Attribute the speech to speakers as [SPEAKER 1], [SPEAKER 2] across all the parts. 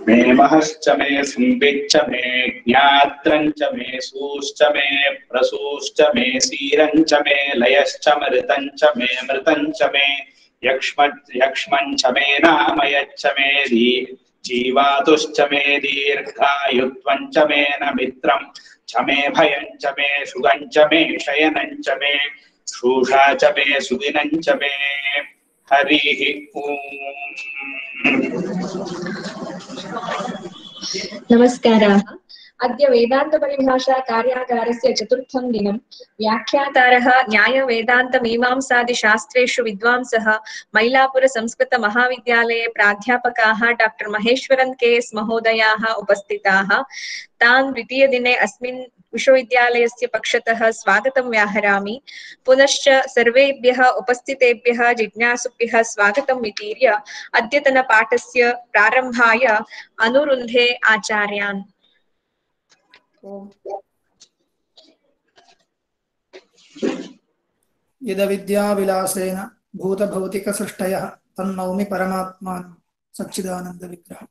[SPEAKER 1] मे महश्च मे संविच्च मे ज्ञात्रञ्च मे सूश्च मे प्रसूश्च मे सीरञ्च मे लयश्च मृतञ्च मे मृतञ्च मे यक्ष्मञ्च मे नामयच्च मे जीवातुश्च मे दीर्घायुत्वञ्च मे नमित्रं च मे भयञ्च मे सुगञ्च मे शयनञ्च मे शूषा च मे सुदिनञ्च मे हरिः
[SPEAKER 2] नमस्काराः। अद्य वेदान्तपरिभाषा कार्यागारस्य चतुर्थं दिनं व्याख्यातारः न्यायवेदान्तमीमांसादिशास्त्रेषु विद्वांसः मैलापुरसंस्कृतमहाविद्यालये प्राध्यापकाः डॉक्टर महेश्वरन् के.एस्. महोदयाः उपस्थिताः। तान् द्वितीयदिने अस्मिन् विश्वविद्यालयस्य पक्षतः स्वागतं व्याहरामि। पुनश्च सर्वेभ्यः उपस्थितेभ्यः जिज्ञासुभ्यः स्वागतं वितीर्य अद्यतनपाठस्य प्रारम्भाय अनुरुन्धे आचार्यान्।
[SPEAKER 3] यदविद्याविलासेन भूतभौतिकसृष्टयः तन्नौमि परमात्मानं सच्चिदानन्दविग्रहम्।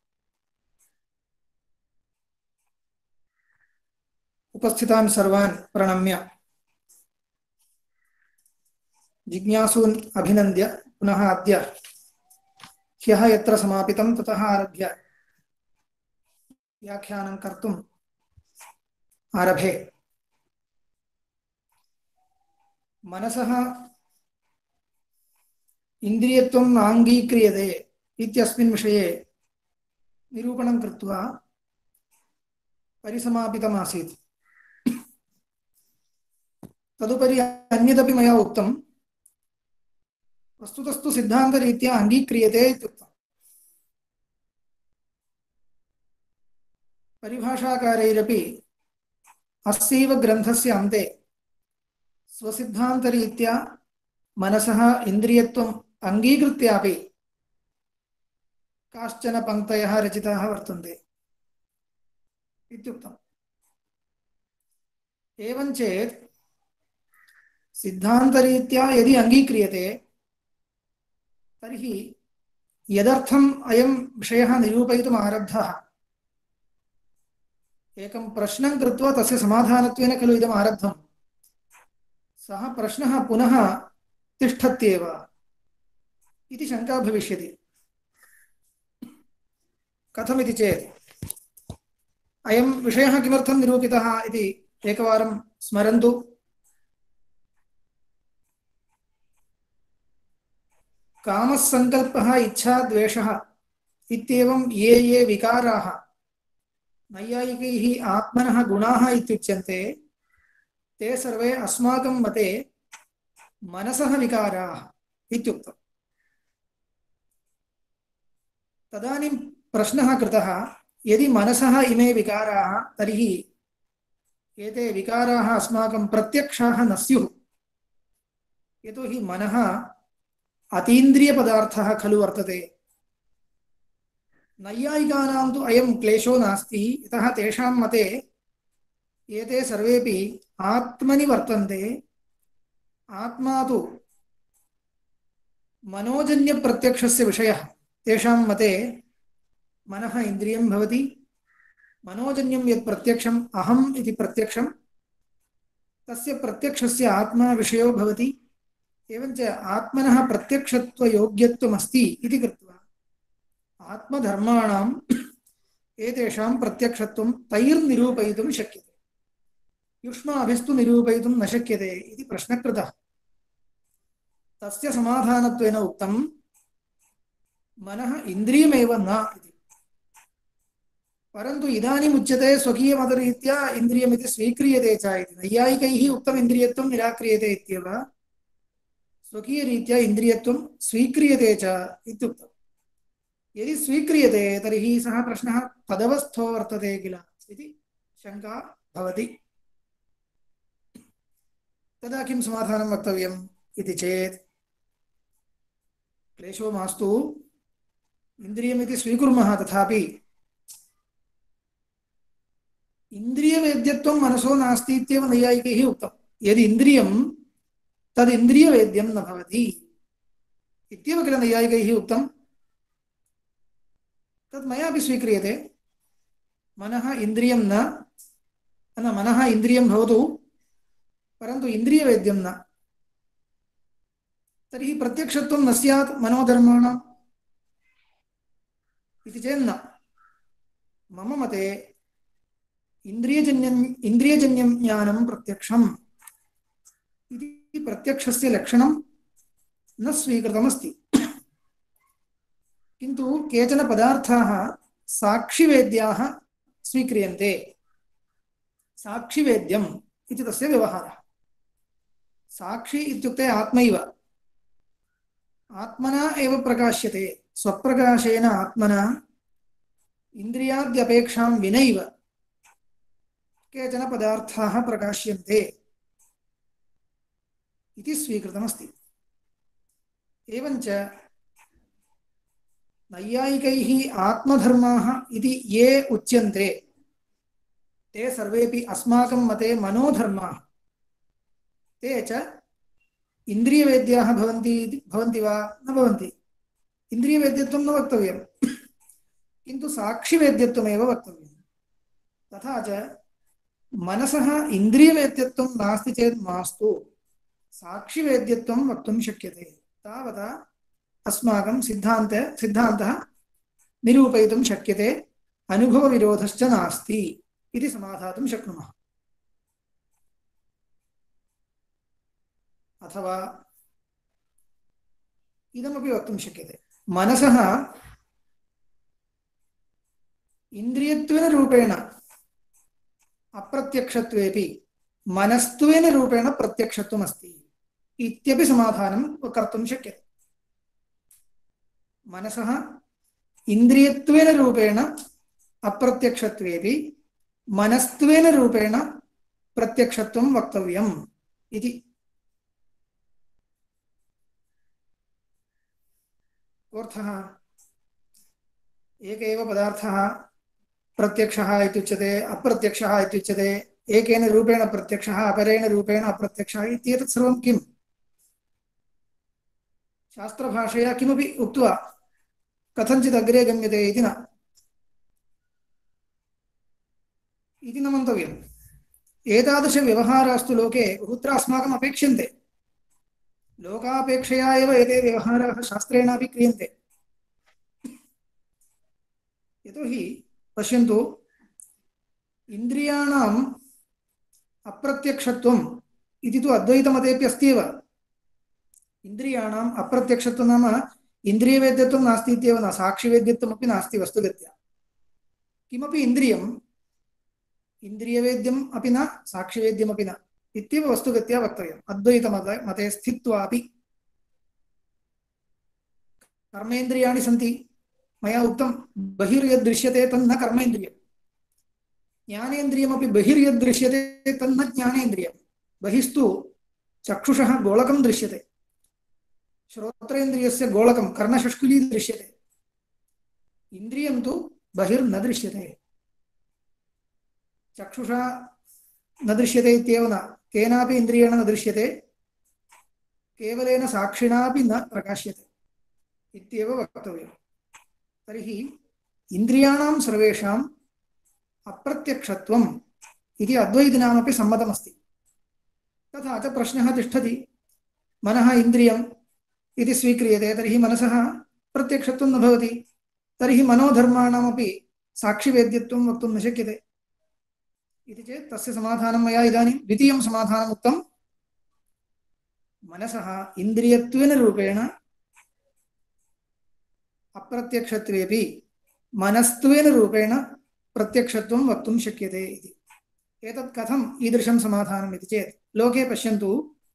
[SPEAKER 3] उपस्थितान् सर्वान् प्रणम्य जिज्ञासून् अभिनन्द्य पुनः अद्य ह्यः यत्र समापितं ततः आरभ्य व्याख्यानं कर्तुम् आरभे। मनसः इन्द्रियत्वं नाङ्गीक्रियते इत्यस्मिन् विषये निरूपणं कृत्वा परिसमापितमासीत्। तदुपरि अन्यदपि मया उक्तं, वस्तुतस्तु सिद्धान्तरीत्या अङ्गीक्रियते इत्युक्तम्। परिभाषाकारैरपि अस्यैव ग्रन्थस्य अन्ते स्वसिद्धान्तरीत्या मनसः इन्द्रियत्वम् अङ्गीकृत्यापि काश्चन पङ्क्तयः रचिताः वर्तन्ते इत्युक्तम्। एवं चेत् सिद्धान्तरीत्या यदि अङ्गीक्रियते तर्हि यदर्थम् अयं विषयः निरूपयितुम् आरब्धः, एकं प्रश्नं कृत्वा तस्य समाधानत्वेन खलु इदम् आरब्धं, सः प्रश्नः पुनः तिष्ठत्येव इति शङ्का भविष्यति। कथमिति चेत् अयं विषयः किमर्थं निरूपितः इति एकवारं स्मरन्तु। कामः संकल्पः इच्छा द्वेषः इत्येवं ये विकाराः नैयायिकैः आत्मनः गुणाः इत्युच्यन्ते, ते सर्वे अस्माकं मते मनसः विकाराः इत्युक्तम्। तदानीं प्रश्नः कृतः, यदि मनसः इमे विकाराः तर्हि एते विकाराः अस्माकं प्रत्यक्षाः न स्युः। यतोहि मनः अतीन्द्रियपदार्थः खलु वर्तते। नैयायिकानां तु अयं क्लेशो नास्ति, यतः तेषां मते एते सर्वेपि आत्मनि वर्तन्ते। आत्मा तु मनोजन्यप्रत्यक्षस्य विषयः। तेषां मते मनः इन्द्रियं भवति, मनोजन्यं यत् प्रत्यक्षम् अहम् इति प्रत्यक्षं, तस्य प्रत्यक्षस्य आत्मा विषयो भवति। एवञ्च आत्मनः प्रत्यक्षत्वयोग्यत्वमस्ति इति कृत्वा आत्मधर्माणाम् एतेषां प्रत्यक्षत्वं तैर्निरूपयितुं शक्यते, युष्माभिस्तु निरूपयितुं न शक्यते इति प्रश्नः कृतः। तस्य समाधानत्वेन उक्तं, मनः इन्द्रियमेव न इति। परन्तु इदानीम् उच्यते स्वकीयमतरीत्या इन्द्रियमिति स्वीक्रियते च इति। नैयायिकैः उक्तम् इन्द्रियत्वं निराक्रियते इत्येव, स्वकीयरीत्या इन्द्रियत्वं स्वीक्रियते च इत्युक्तम्। यदि स्वीक्रियते तर्हि सः प्रश्नः तदवस्थो वर्तते किल इति शङ्का भवति। तदा किं समाधानं वक्तव्यम् इति चेत्, क्लेशो मास्तु, इन्द्रियमिति स्वीकुर्मः, तथापि इन्द्रियवेद्यत्वं मनसो नास्ति इत्येव नैयायिकैः उक्तम्। यदि इन्द्रियं तदिन्द्रियवेद्यं न भवति इत्येव किल नैयायिकैः उक्तम्। तद् मयापि स्वीक्रियते। मनः इन्द्रियं न मनः इन्द्रियं भवतु, परन्तु इन्द्रियवेद्यं न। तर्हि प्रत्यक्षत्वं न स्यात् मनोधर्माणाम् इति चेन्न। मम मते इन्द्रियजन्यं ज्ञानं प्रत्यक्षम् इति प्रत्यक्षस्य लक्षणं न स्वीकृतमस्ति। किन्तु केचन पदार्थाः साक्षिवेद्याः स्वीक्रियन्ते। साक्षिवेद्यम् इति तस्य व्यवहारः। साक्षी इत्युक्ते आत्मैव, आत्मना एव प्रकाश्यते। स्वप्रकाशेन आत्मना इन्द्रियाद्यपेक्षां विनैव केचन पदार्थाः प्रकाश्यन्ते इति स्वीकृतमस्ति। एवञ्च नैयायिकैः आत्मधर्माः इति ये उच्यन्ते ते सर्वेपि अस्माकं मते मनोधर्माः। ते च इन्द्रियवेद्याः भवन्ति वा न भवन्ति। इन्द्रियवेद्यत्वं न वक्तव्यं, किन्तु साक्षिवेद्यत्वमेव वक्तव्यं। तथा च मनसः इन्द्रियवेद्यत्वं नास्ति चेत् मास्तु, साक्षिवेद्यत्वं वक्तुं शक्यते। तावता अस्माकं सिद्धान्तः निरूपयितुं शक्यते। अनुभवविरोधश्च नास्ति इति समाधातुं शक्नुमः। अथवा इदमपि वक्तुं शक्यते, मनसः इन्द्रियत्वेन रूपेण अप्रत्यक्षत्वेपि मनस्त्वेन रूपेण प्रत्यक्षत्वमस्ति इत्यपि समाधानं कर्तुं शक्यते। मनसः इन्द्रियत्वेन रूपेण अप्रत्यक्षत्वेपि मनस्त्वेन रूपेण प्रत्यक्षत्वं वक्तव्यम् इति। अर्थः एक एव पदार्थः प्रत्यक्षः इत्युच्यते, अप्रत्यक्षः इत्युच्यते। एकेन रूपेण प्रत्यक्षः, अपरेण रूपेण अप्रत्यक्षः इत्येतत् सर्वं किम्? शास्त्रभाषया किमपि उक्त्वा कथञ्चित् अग्रे गम्यते इति न मन्तव्यम्। एतादृशव्यवहारास्तु लोके बहुत्र अस्माकम् अपेक्ष्यन्ते। लोकापेक्षया एव एते व्यवहाराः शास्त्रेणापि क्रियन्ते। यतोहि पश्यन्तु, इन्द्रियाणाम् अप्रत्यक्षत्वम् इति तु अद्वैतमतेपि अस्ति एव। इन्द्रियाणाम् अप्रत्यक्षत्वं नाम इन्द्रियवेद्यत्वं नास्ति इत्येव न, साक्षिवेद्यत्वमपि नास्ति वस्तुगत्या। किमपि इन्द्रियम् इन्द्रियवेद्यम् अपि न, साक्षिवेद्यमपि न इत्येव वस्तुगत्या वक्तव्यम्। अद्वैतमते स्थित्वापि कर्मेन्द्रियाणि सन्ति। मया उक्तं बहिर्यदृश्यते तन्न कर्मेन्द्रियम्। ज्ञानेन्द्रियमपि बहिर्यदृश्यते तन्न ज्ञानेन्द्रियम्। बहिस्तु चक्षुषः गोलकं दृश्यते, श्रोत्रेन्द्रियस्य गोलकं कर्णशुष्कुली दृश्यते। इन्द्रियं तु बहिर्न दृश्यते। चक्षुषा न दृश्यते इत्येव न, केनापि इन्द्रियेण न दृश्यते, केवलेन साक्षिणापि न प्रकाश्यते इत्येव वक्तव्यम्। तर्हि इन्द्रियाणां सर्वेषाम् अप्रत्यक्षत्वम् इति अद्वैतिनामपि सम्मतमस्ति। तथा च प्रश्नः तिष्ठति, मनः इन्द्रियम् इति स्वीक्रियते, तर्हि मनसः प्रत्यक्षत्वं न भवति, तर्हि मनोधर्माणामपि साक्षिवेद्यत्वं वक्तुं न शक्यते इति चेत् तस्य समाधानं मया इदानीं द्वितीयं समाधानम् उक्तं। मनसः इन्द्रियत्वेन रूपेण अप्रत्यक्षत्वेपि मनस्त्वेन रूपेण प्रत्यक्षत्वं वक्तुं शक्यते इति। एतत् कथम् ईदृशं समाधानम् इति चेत्, लोके पश्यन्तु,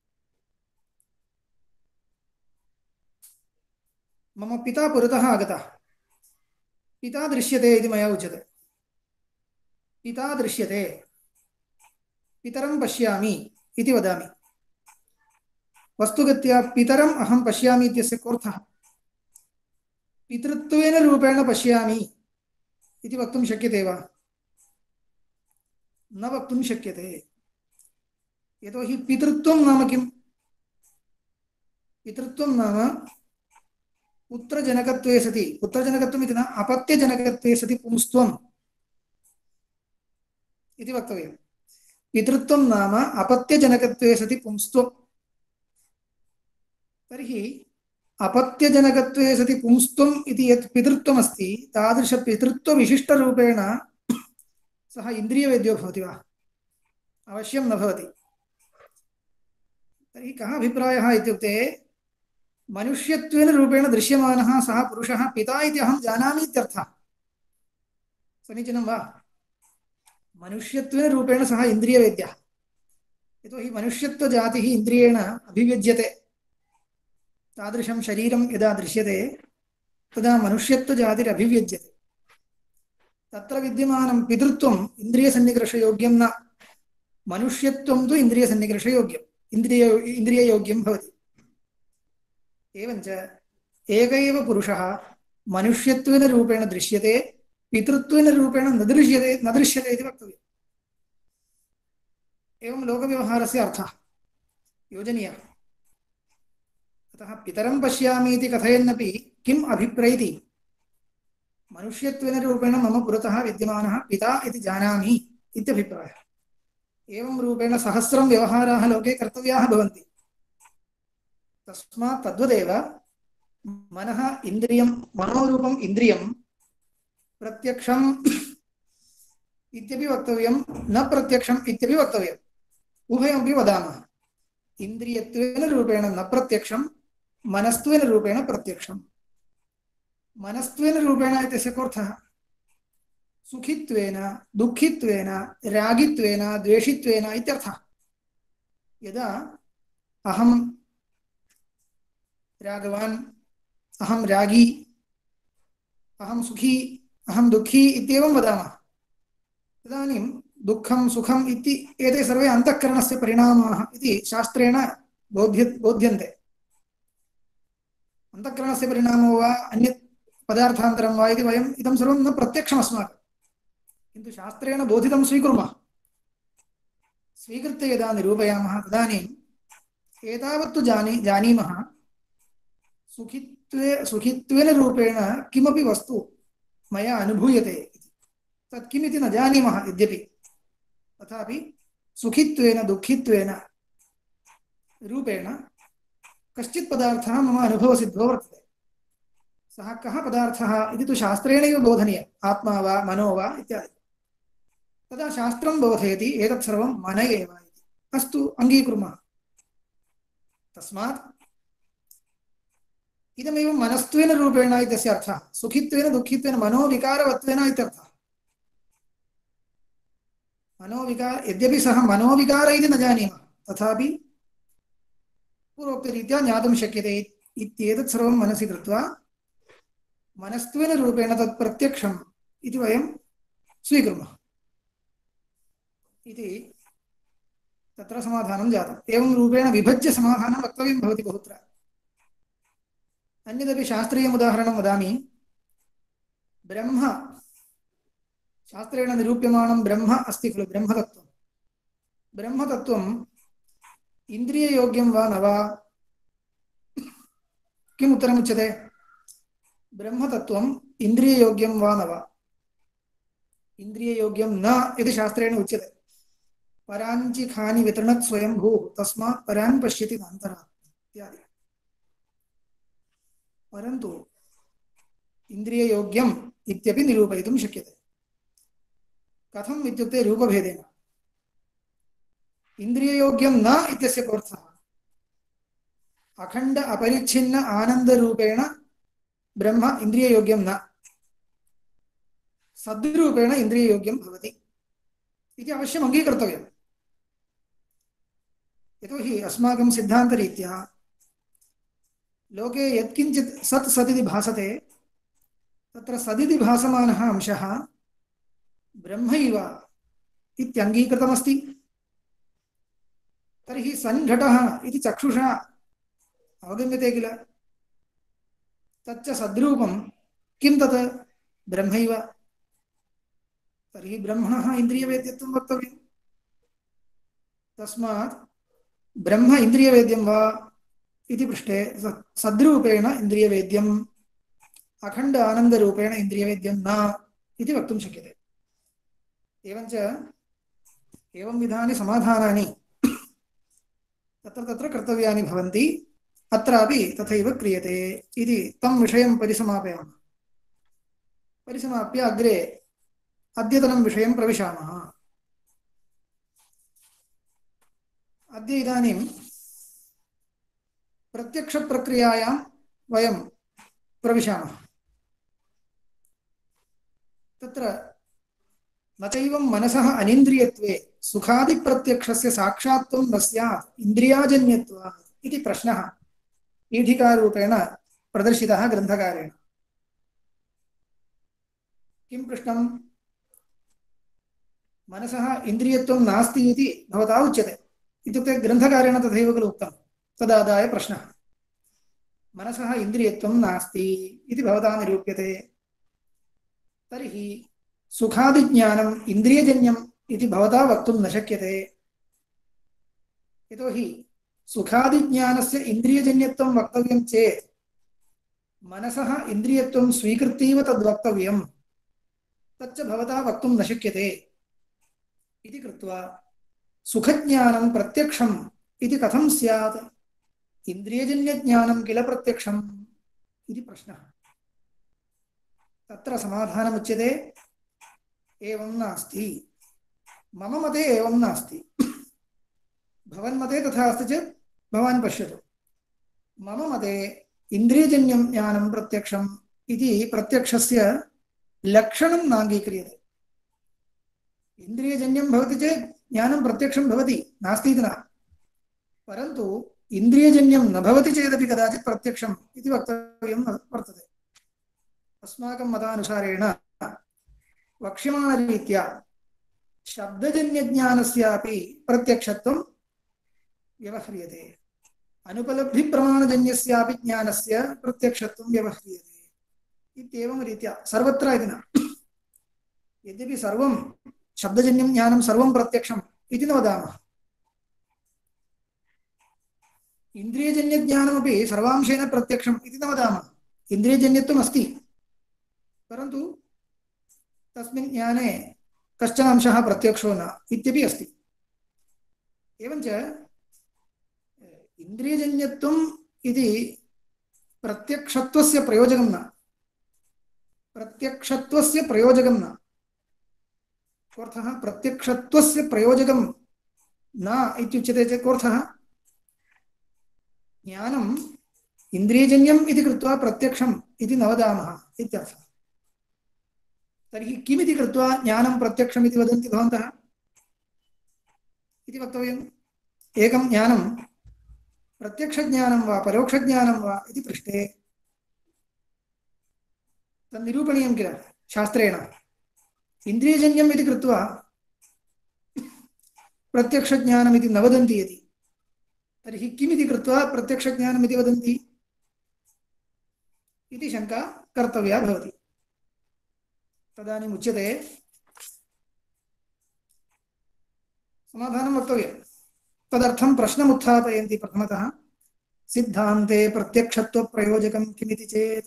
[SPEAKER 3] मम पिता पुरतः आगतः, पिता दृश्यते इति मया उच्यते। पिता दृश्यते, पितरं पश्यामि इति वदामि। वस्तुगत्या पितरम् अहं पश्यामि इत्यस्य कोऽर्थः? पितृत्वेन रूपेण पश्यामि इति वक्तुं शक्यते वा? न वक्तुं शक्यते। यतोहि पितृत्वं नाम किम्? पितृत्वं नाम पुत्रजनकत्वे सति, पुत्रजनकत्वम् इति न, अपत्यजनकत्वे सति पुंस्त्वम् इति वक्तव्यम्। पितृत्वं नाम अपत्यजनकत्वे सति पुंस्त्वम्। तर्हि अपत्यजनकत्वे सति पुंस्त्वम् इति यत् पितृत्वमस्ति, तादृशपितृत्वविशिष्टरूपेण सः इन्द्रियवेद्यो भवति वा? अवश्यं न भवति। तर्हि कः अभिप्रायः इत्युक्ते, मनुष्यत्वेन रूपेण दृश्यमानः सः पुरुषः पिता इति अहं जानामि इत्यर्थः। समीचीनं वा? मनुष्यत्वेन रूपेण सः इन्द्रियवेद्यः। यतोहि मनुष्यत्वजातिः इन्द्रियेण अभिव्यज्यते। तादृशं शरीरं यदा दृश्यते तदा मनुष्यत्वजातिरभिव्यज्यते। तत्र विद्यमानं पितृत्वम् इन्द्रियसन्निकर्षयोग्यं न, मनुष्यत्वं तु इन्द्रियसन्निकर्षयोग्यम्, इन्द्रिययोग्यं भवति। एवञ्च एक एव पुरुषः मनुष्यत्वेन रूपेण दृश्यते, पितृत्वेन रूपेण न दृश्यते इति वक्तव्यम्। एवं लोकव्यवहारस्य अर्थः योजनीयः। अतः पितरं पश्यामि इति कथयन्नपि किम् अभिप्रैति, मनुष्यत्वेन रूपेण मम पुरतः विद्यमानः पिता इति जानामि इत्यभिप्रायः। एवं रूपेण सहस्रं व्यवहाराः लोके कर्तव्याः भवन्ति। तस्मात् तद्वदेव मनः इन्द्रियं, मनोरूपम् इन्द्रियं प्रत्यक्षम् इत्यपि वक्तव्यं, न प्रत्यक्षम् इत्यपि वक्तव्यम्। उभयमपि वदामः। इन्द्रियत्वेन रूपेण न प्रत्यक्षं, मनस्त्वेन रूपेण प्रत्यक्षम्। मनस्त्वेन रूपेण इत्यस्य कोऽर्थः? सुखित्वेन, दुःखित्वेन, रागित्वेन, द्वेषित्वेन इत्यर्थः। यदा अहं रागवान्, अहं रागी, अहं सुखी, अहं दुःखी इत्येवं वदामः, तदानीं दुःखं सुखम् इति एते सर्वे अन्तःकरणस्य परिणामाः इति शास्त्रेण बोध्यन्ते। अन्तःकरणस्य परिणामो वा अन्यत् पदार्थान्तरं वा इति वयम् इदं सर्वं न प्रत्यक्षम् अस्माकं, किन्तु शास्त्रेण बोधितं स्वीकुर्मः। स्वीकृत्य यदा निरूपयामः तदानीम् एतावत्तु जानीमः, सुखित्वेन रूपेण किमपि वस्तु मया अनुभूयते इति। तत् किमिति न जानीमः यद्यपि, तथापि सुखित्वेन दुःखित्वेन रूपेण कश्चित् पदार्थः मम अनुभवसिद्धो वर्तते। सः कः पदार्थः इति तु शास्त्रेणैव बोधनीयः, आत्मा वा मनो वा इत्यादि। तदा शास्त्रं बोधयति एतत् सर्वं मन एव इति। अस्तु, अङ्गीकुर्मः। तस्मात् इदमेव मनस्त्वेन रूपेण इत्यस्य अर्थः। सुखित्वेन दुःखित्वेन मनोविकारवत्वेन इत्यर्थः। मनोविकार, यद्यपि सः मनोविकार इति न जानीमः, तथापि पूर्वोक्तरीत्या ज्ञातुं शक्यते इत्येतत् सर्वं मनसि कृत्वा मनस्त्वेन रूपेण तत् प्रत्यक्षम् इति वयं स्वीकुर्मः इति तत्र समाधानं जातम्। एवं रूपेण विभज्य समाधानं वक्तव्यं भवति बहुत्र। अन्यदपि शास्त्रीयम् उदाहरणं वदामि। ब्रह्म, शास्त्रेण निरूप्यमाणं ब्रह्म अस्ति खलु, ब्रह्मतत्त्वं। ब्रह्मतत्त्वम् इन्द्रिययोग्यं वा न वा? किम् उत्तरमुच्यते? ब्रह्मतत्त्वम् इन्द्रिययोग्यं वा न वा? इन्द्रिययोग्यं न इति शास्त्रेण उच्यते। पराञ्चिखानि वितृणत् स्वयंभूः तस्मात् परान् पश्यति नान्तरात् इत्यादि। परन्तु इन्द्रिययोग्यम् इत्यपि निरूपयितुं शक्यते। कथम् इत्युक्ते रूपभेदेन। इन्द्रिययोग्यं न इत्यस्य कोऽर्थः? अखण्ड अपरिच्छिन्न आनन्दरूपेण ब्रह्म इन्द्रिययोग्यं न, सद्रूपेण इन्द्रिययोग्यं भवति इति अवश्यम् अङ्गीकर्तव्यम्। यतोहि अस्माकं सिद्धान्तरीत्या लोके यत्किञ्चित् सत् सदिति भासते तत्र सदिति भासमानः अंशः ब्रह्मैव इत्यङ्गीकृतमस्ति। तर्हि सन्घटः इति चक्षुषा अवगम्यते किल, तच्च सद्रूपं किं तत् ब्रह्मैव। तर्हि ब्रह्मणः इन्द्रियवेद्यत्वं वक्तव्यं। तस्मात् ब्रह्म इन्द्रियवेद्यं वा इति पृष्टे सद्रूपेण इन्द्रियवेद्यम् अखण्ड आनन्दरूपेण इन्द्रियवेद्यं न इति वक्तुं शक्यते। एवञ्च एवं विधानि समाधानानि तत्र तत्र कर्तव्यानि भवन्ति। अत्रापि तथैव क्रियते इति तं विषयं परिसमापयामः। परिसमाप्य अग्रे अद्यतनं विषयं प्रविशामः। अद्य इदानीं प्रत्यक्षप्रक्रियायां वयं प्रविशामः। तत्र न चैवं मनसः अनिन्द्रियत्वे सुखादिप्रत्यक्षस्य साक्षात्त्वं न स्यात् इन्द्रियाजन्यत्वात् इति प्रश्नः पीठिकारूपेण प्रदर्शितः ग्रन्थकारेण। किं पृष्टं? मनसः इन्द्रियत्वं नास्ति इति भवता उच्यते। इत्युक्ते ग्रन्थकारेण तथैव खलु उक्तं। तदादाय प्रश्नः, मनसः इन्द्रियत्वं नास्ति इति भवता निरूप्यते। तर्हि सुखादिज्ञानम् इन्द्रियजन्यम् इति भवता वक्तुं न शक्यते। यतोहि सुखादिज्ञानस्य इन्द्रियजन्यत्वं वक्तव्यं चेत् मनसः इन्द्रियत्वं स्वीकृत्यैव तद्वक्तव्यं। तच्च भवता वक्तुं न शक्यते इति कृत्वा सुखज्ञानं प्रत्यक्षम् इति कथं स्यात्? इन्द्रियजन्यज्ञानं किल प्रत्यक्षम् इति प्रश्नः। तत्र समाधानमुच्यते, एवं नास्ति। मम मते एवं नास्ति। भवन्मते तथा अस्ति चेत् भवान् पश्यतु। मम मते इन्द्रियजन्यं ज्ञानं प्रत्यक्षम् इति प्रत्यक्षस्य लक्षणं नाङ्गीक्रियते। इन्द्रियजन्यं भवति चेत् ज्ञानं प्रत्यक्षं भवति, नास्ति इति न। परन्तु इन्द्रियजन्यं न भवति चेदपि कदाचित् प्रत्यक्षम् इति वक्तव्यं वर्तते। अस्माकं मतानुसारेण वक्ष्यमाणरीत्या शब्दजन्यज्ञानस्यापि प्रत्यक्षत्वं व्यवह्रियते, अनुपलब्धिप्रमाणजन्यस्यापि ज्ञानस्य प्रत्यक्षत्वं व्यवह्रियते इत्येवं रीत्या सर्वत्र इति न। यद्यपि सर्वं शब्दजन्यं ज्ञानं सर्वं प्रत्यक्षम् इति न वदामः, इन्द्रियजन्यज्ञानमपि सर्वांशेन प्रत्यक्षम् इति न वदामः। इन्द्रियजन्यत्वम् अस्ति, परन्तु तस्मिन् ज्ञाने कश्चन अंशः प्रत्यक्षो न इत्यपि अस्ति। एवञ्च इन्द्रियजन्यत्वम् इति प्रत्यक्षत्वस्य प्रयोजकं न। प्रत्यक्षत्वस्य प्रयोजकं न। कोऽर्थः? प्रत्यक्षत्वस्य प्रयोजकं न इत्युच्यते चेत् कोऽर्थः? ज्ञानम् इन्द्रियजन्यम् इति कृत्वा प्रत्यक्षम् इति न वदामः इत्यर्थः। तर्हि किमिति कृत्वा ज्ञानं प्रत्यक्षम् इति वदन्ति भवन्तः इति वक्तव्यम्। एकं ज्ञानं प्रत्यक्षज्ञानं वा परोक्षज्ञानं वा इति पृष्टे तन्निरूपणीयं किल शास्त्रेण। इन्द्रियजन्यम् इति कृत्वा प्रत्यक्षज्ञानम् इति न वदन्ति यदि, तर्हि किमिति कृत्वा प्रत्यक्षज्ञानम् इति वदन्ति इति शङ्का कर्तव्या भवति। तदानीम् उच्यते, समाधानं वक्तव्यं। तदर्थं प्रश्नम् उत्थापयन्ति प्रथमतः। सिद्धान्ते प्रत्यक्षत्वप्रयोजकं किमिति चेत्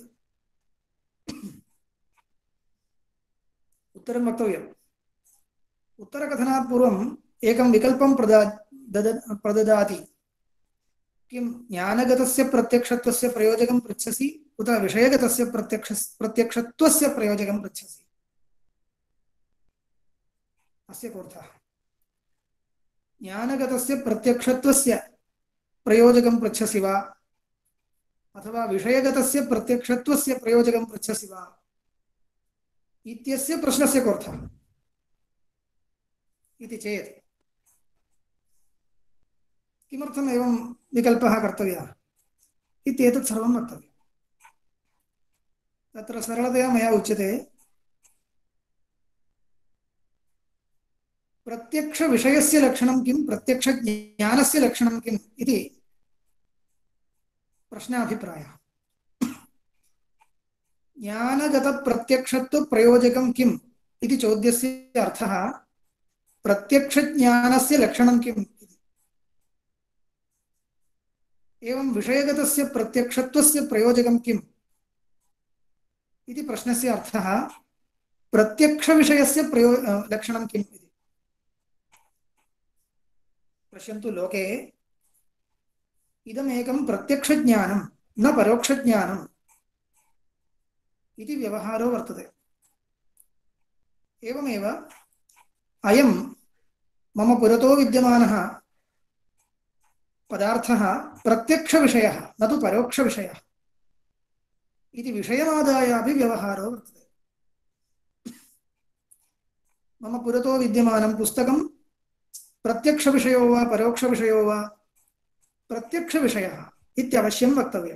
[SPEAKER 3] उत्तरं वक्तव्यम्। उत्तरकथनात् पूर्वम् एकं विकल्पं प्रददाति। किं ज्ञानगतस्य प्रत्यक्षत्वस्य प्रयोजकं पृच्छसि उत विषयगतस्य प्रत्यक्षत्वस्य प्रयोजकं पृच्छसि? अस्य कोऽर्थः? ज्ञानगतस्य प्रत्यक्षत्वस्य प्रयोजकं पृच्छसि वा अथवा विषयगतस्य प्रत्यक्षत्वस्य प्रयोजकं पृच्छसि वा इत्यस्य प्रश्नस्य कोऽर्थः इति चेत् किमर्थम् एवं विकल्पः कर्तव्यः इत्येतत् सर्वं वक्तव्यम्। तत्र सरलतया मया उच्यते, प्रत्यक्षविषयस्य लक्षणं किं, प्रत्यक्षज्ञानस्य लक्षणं किम् इति प्रश्नाभिप्रायः। ज्ञानगतप्रत्यक्षत्वप्रयोजकं किम् इति चोद्यस्य अर्थः प्रत्यक्षज्ञानस्य लक्षणं किम् इति। एवं विषयगतस्य प्रत्यक्षत्वस्य प्रयोजकं किम् इति प्रश्नस्य अर्थः प्रत्यक्षविषयस्य लक्षणं किम् इति। पश्यन्तु, लोके इदमेकं प्रत्यक्षज्ञानं न परोक्षज्ञानम् इति व्यवहारो वर्तते। एवमेव अयं मम पुरतो विद्यमानः पदार्थः प्रत्यक्षविषयः न तु परोक्षविषयः इति विषयमादाय अपि व्यवहारो वर्तते। मम पुरतो विद्यमानं पुस्तकं प्रत्यक्षविषयो वा परोक्षविषयो वा प्रत्यक्षविषयः इत्यवश्यं वक्तव्यम्।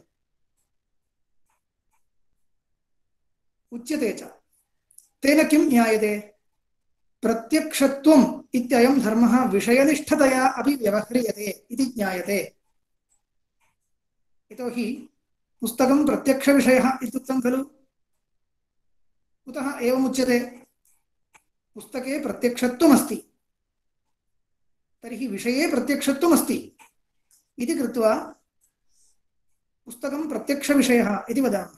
[SPEAKER 3] उच्यते च तेन किं ज्ञायते? प्रत्यक्षत्वम् इत्ययं धर्मः विषयनिष्ठतया अपि व्यवह्रियते इति ज्ञायते। यतोहि पुस्तकं प्रत्यक्षविषयः इत्युक्तं खलु। कुतः एवमुच्यते? पुस्तके प्रत्यक्षत्वमस्ति, तर्हि विषये प्रत्यक्षत्वमस्ति इति कृत्वा पुस्तकं प्रत्यक्षविषयः इति वदामः।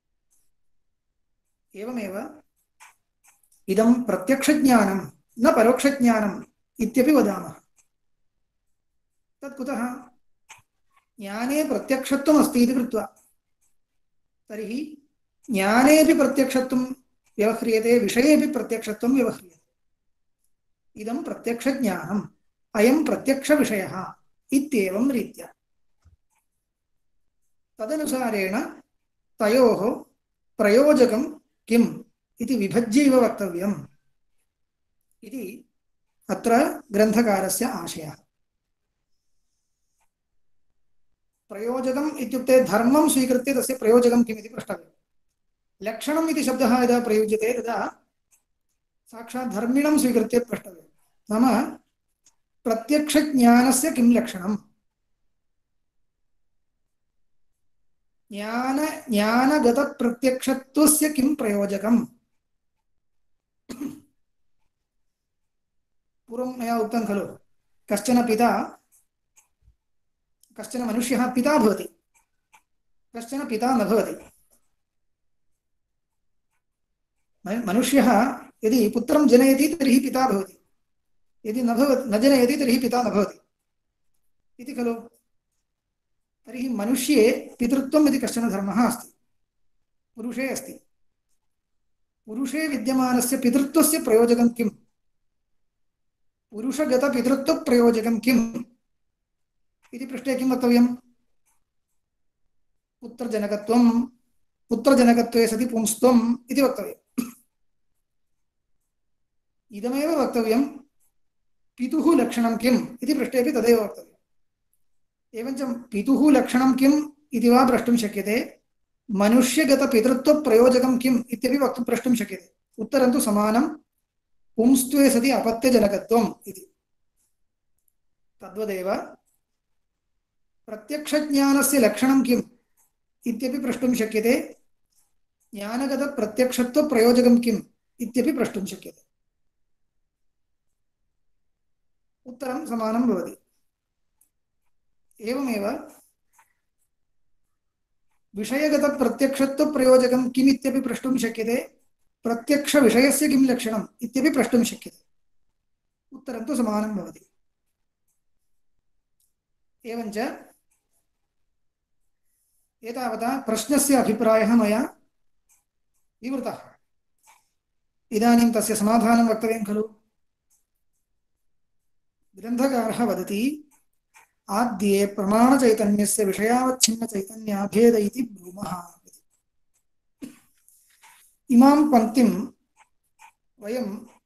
[SPEAKER 3] एवमेव इदं प्रत्यक्षज्ञानं न परोक्षज्ञानम् इत्यपि वदामः। तत् कुतः? ज्ञाने प्रत्यक्षत्वमस्ति इति कृत्वा। तर्हि ज्ञानेऽपि प्रत्यक्षत्वं व्यवह्रियते, विषयेऽपि प्रत्यक्षत्वं व्यवह्रियते। इदं प्रत्यक्षज्ञानम्, अयं प्रत्यक्षविषयः इत्येवं रीत्या। तदनुसारेण तयोः प्रयोजकं किम् इति विभज्यैव वक्तव्यम् इति अत्र ग्रन्थकारस्य आशयः। प्रयोजकम् इत्युक्ते धर्मं स्वीकृत्य तस्य प्रयोजकं किम् इति प्रष्टव्यम्। लक्षणम् इति शब्दः यदा प्रयुज्यते तदा साक्षात् धर्मिणं स्वीकृत्य प्रष्टव्यम्। नाम प्रत्यक्षज्ञानस्य किं लक्षणम्, ज्ञानगतप्रत्यक्षत्वस्य किं प्रयोजकम्। पूर्वं मया उक्तं खलु, कश्चन पिता, कश्चन मनुष्यः पिता भवति, कश्चन पिता न भवति। मनुष्यः यदि पुत्रं जनयति तर्हि पिता भवति, यदि न जनयति तर्हि पिता न भवति इति खलु। तर्हि मनुष्ये पितृत्वम् इति कश्चन धर्मः अस्ति, पुरुषे अस्ति। पुरुषे विद्यमानस्य पितृत्वस्य प्रयोजकं किम्, पुरुषगतपितृत्वप्रयोजकं किम् इति पृष्टे किं वक्तव्यम्? पुत्रजनकत्वं, पुत्रजनकत्वे सति पुंस्त्वम् इति वक्तव्यम्। इदमेव वक्तव्यं पितुः लक्षणं किम् इति पृष्टेपि तदेव वक्तव्यम्। एवञ्च पितुः लक्षणं किम् इति वा प्रष्टुं शक्यते, मनुष्यगतपितृत्वप्रयोजकं किम् इत्यपि वक्तुं प्रष्टुं शक्यते। उत्तरं तु समानं, पुंस्त्वे सति अपत्यजनकत्वम् इति। तद्वदेव प्रत्यक्षज्ञानस्य लक्षणं किम् इत्यपि प्रष्टुं शक्यते, ज्ञानगतप्रत्यक्षत्वप्रयोजकं किम् इत्यपि प्रष्टुं शक्यते। उत्तरं समानं भवति। एवमेव विषयगतप्रत्यक्षत्वप्रयोजकं किम् इत्यपि प्रष्टुं शक्यते, प्रत्यक्षविषयस्य किं लक्षणम् इत्यपि प्रष्टुं शक्यते। उत्तरं तु समानं भवति। एवञ्च एतावता प्रश्नस्य अभिप्रायः मया विवृतः। इदानीं तस्य समाधानं वक्तव्यं खलु। ग्रन्थकारः वदति, आद्ये प्रमाणचैतन्यस्य विषयावच्छिन्नचैतन्याभेद इति ब्रूमः। इमां पङ्क्तिं वयं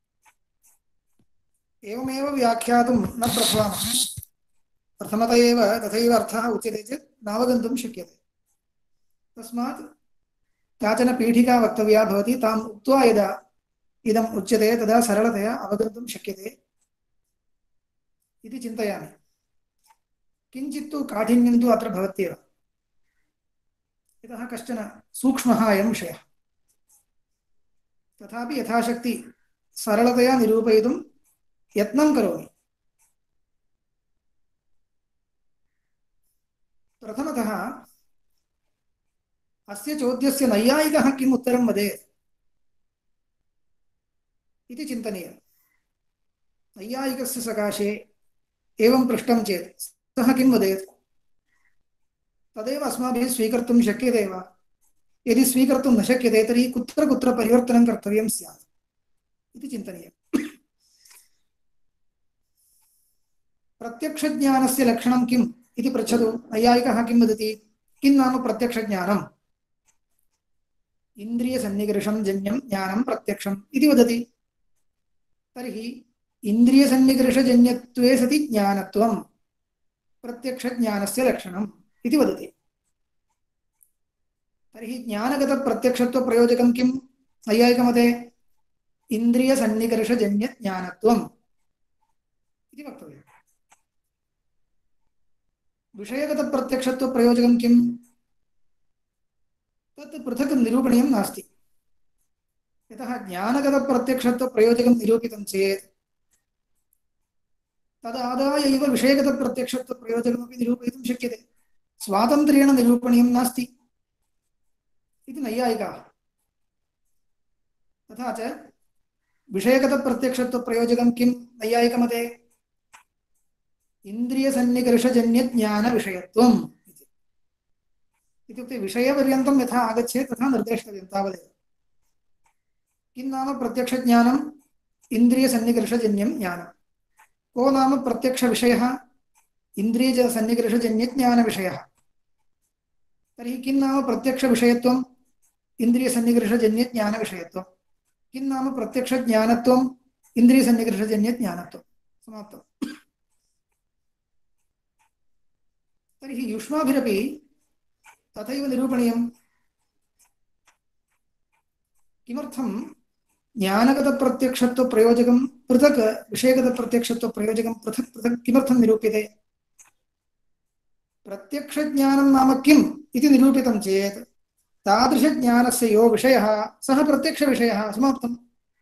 [SPEAKER 3] एवमेव व्याख्यातुं न प्रभवामः। प्रथमतः एव तथैव अर्थः उच्यते चेत् नावगन्तुं शक्यते। तस्मात् काचन पीठिका वक्तव्या भवति। ताम् उक्त्वा यदा इदम् उच्यते तदा सरलतया अवगन्तुं शक्यते इति चिन्तयामि। किञ्चित्तु काठिन्यं तु अत्र भवत्येव, यतः कश्चन सूक्ष्मः अयं विषयः। तथापि यथाशक्ति सरलतया निरूपयितुं यत्नं करोमि। प्रथमतः अस्य चोद्यस्य नैयायिकः किम् उत्तरं वदेत् इति चिन्तनीयम्। नैयायिकस्य सकाशे एवं पृष्टं चेत् सः किं वदेत्? तदेव अस्माभिः स्वीकर्तुं शक्यते वा? यदि स्वीकर्तुं न शक्यते तर्हि कुत्र कुत्र परिवर्तनं कर्तव्यं स्यात् इति चिन्तनीयम्। प्रत्यक्षज्ञानस्य लक्षणं किम् इति पृच्छतु। नैयायिकः किं वदति? किं नाम प्रत्यक्षज्ञानम्? इन्द्रियसन्निकर्षं जन्यं ज्ञानं प्रत्यक्षम् इति वदति। तर्हि इन्द्रियसन्निकर्षजन्यत्वे सति ज्ञानत्वं प्रत्यक्षज्ञानस्य लक्षणम् इति वदति। तर्हि ज्ञानगतप्रत्यक्षत्वप्रयोजकं किं? नैयायिकमते इन्द्रियसन्निकर्षजन्यज्ञानत्वम् इति वक्तव्यम्। विषयगतप्रत्यक्षत्वप्रयोजकं किं? तत् पृथक् निरूपणीयं नास्ति। यतः ज्ञानगतप्रत्यक्षत्वप्रयोजकं निरूपितं चेत् तदादाय एव विषयगतप्रत्यक्षत्वप्रयोजकमपि निरूपयितुं शक्यते। स्वातन्त्र्येण निरूपणीयं नास्ति इति नैयायिकाः। तथा च विषयगतप्रत्यक्षत्वप्रयोजकं किं? नैयायिकमते इन्द्रियसन्निकर्षजन्यज्ञानविषयत्वम् इति। इत्युक्ते विषयपर्यन्तं यथा आगच्छेत् तथा निर्देष्टव्यं तावदेव। किं नाम प्रत्यक्षज्ञानम्? इन्द्रियसन्निकर्षजन्यं ज्ञानं। को नाम प्रत्यक्षविषयः? इन्द्रियसन्निकर्षजन्यज्ञानविषयः। तर्हि किं नाम प्रत्यक्षविषयत्वम्? इन्द्रियसन्निकर्षजन्यज्ञानविषयत्वम्। किं नाम प्रत्यक्षज्ञानत्वम्? इन्द्रियसन्निकर्षजन्यज्ञानत्वम्। समाप्तम्। तर्हि युष्माभिरपि तथैव निरूपणीयम्। किमर्थं ज्ञानगतप्रत्यक्षत्वप्रयोजकं पृथक् विषयगतप्रत्यक्षत्वप्रयोजकं पृथक् पृथक् किमर्थं निरूप्यते? प्रत्यक्षज्ञानं नाम किम् इति निरूपितं चेत् तादृशज्ञानस्य यो विषयः सः प्रत्यक्षविषयः। समाप्तम्।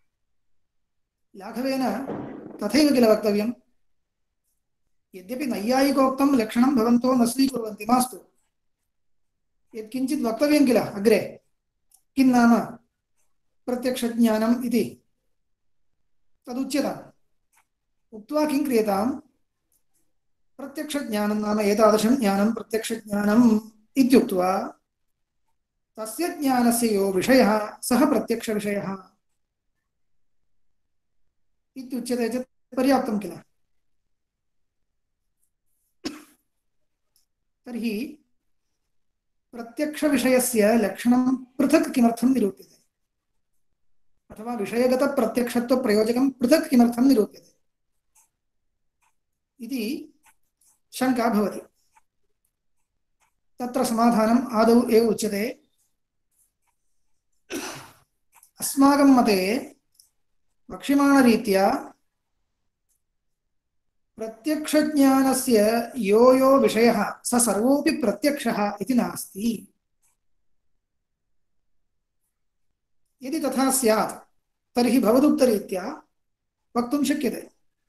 [SPEAKER 3] लाघवेन तथैव किल वक्तव्यम्। यद्यपि नैयायिकोक्तं लक्षणं भवन्तो न स्वीकुर्वन्ति, मास्तु, यत्किञ्चित् वक्तव्यं किल अग्रे। किं नाम प्रत्यक्षज्ञानम् इति तदुच्यताम्। उक्त्वा किं क्रियताम्? प्रत्यक्षज्ञानं नाम एतादृशं ज्ञानं प्रत्यक्षज्ञानम् इत्युक्त्वा तस्य ज्ञानस्य यो विषयः सः प्रत्यक्षविषयः इत्युच्यते चेत् पर्याप्तं किल। तर्हि प्रत्यक्षविषयस्य लक्षणं पृथक् किमर्थं निरूप्यते, अथवा विषयगतप्रत्यक्षत्वप्रयोजकं पृथक् किमर्थं निरूप्यते इति शङ्का भवति। तत्र समाधानम् आदौ एव उच्यते। अस्माकं मते वक्ष्यमाणरीत्या प्रत्यक्षज्ञानस्य यो यो विषयः स सर्वोऽपि प्रत्यक्षः इति नास्ति। यदि तथा स्यात् तर्हि भवदुक्तरीत्या वक्तुं शक्यते।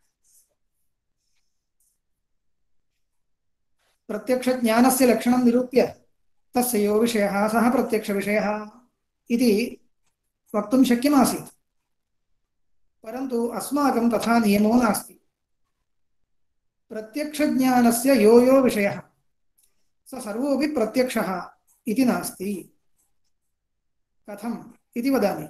[SPEAKER 3] प्रत्यक्षज्ञानस्य लक्षणं निरूप्य तस्य यो विषयः सः प्रत्यक्षविषयः इति वक्तुं शक्यमासीत्, परन्तु अस्माकं तथा नियमो नास्ति। प्रत्यक्षज्ञानस्य यो यो विषयः स सर्वोऽपि प्रत्यक्षः इति नास्ति। कथम् इति वदामि।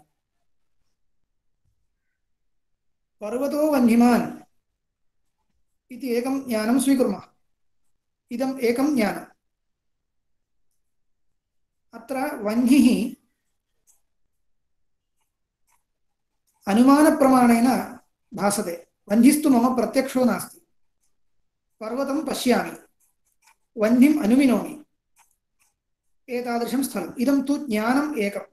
[SPEAKER 3] पर्वतो वह्निमान् इति एकं ज्ञानं स्वीकुर्मः। इदम् एकं ज्ञानम्। अत्र वह्निः अनुमानप्रमाणेन भासते। वह्निस्तु मम प्रत्यक्षो नास्ति। पर्वतं पश्यामि, वह्निम् अनुमिनोमि, एतादृशं स्थलम्। इदं तु ज्ञानम् एकम्।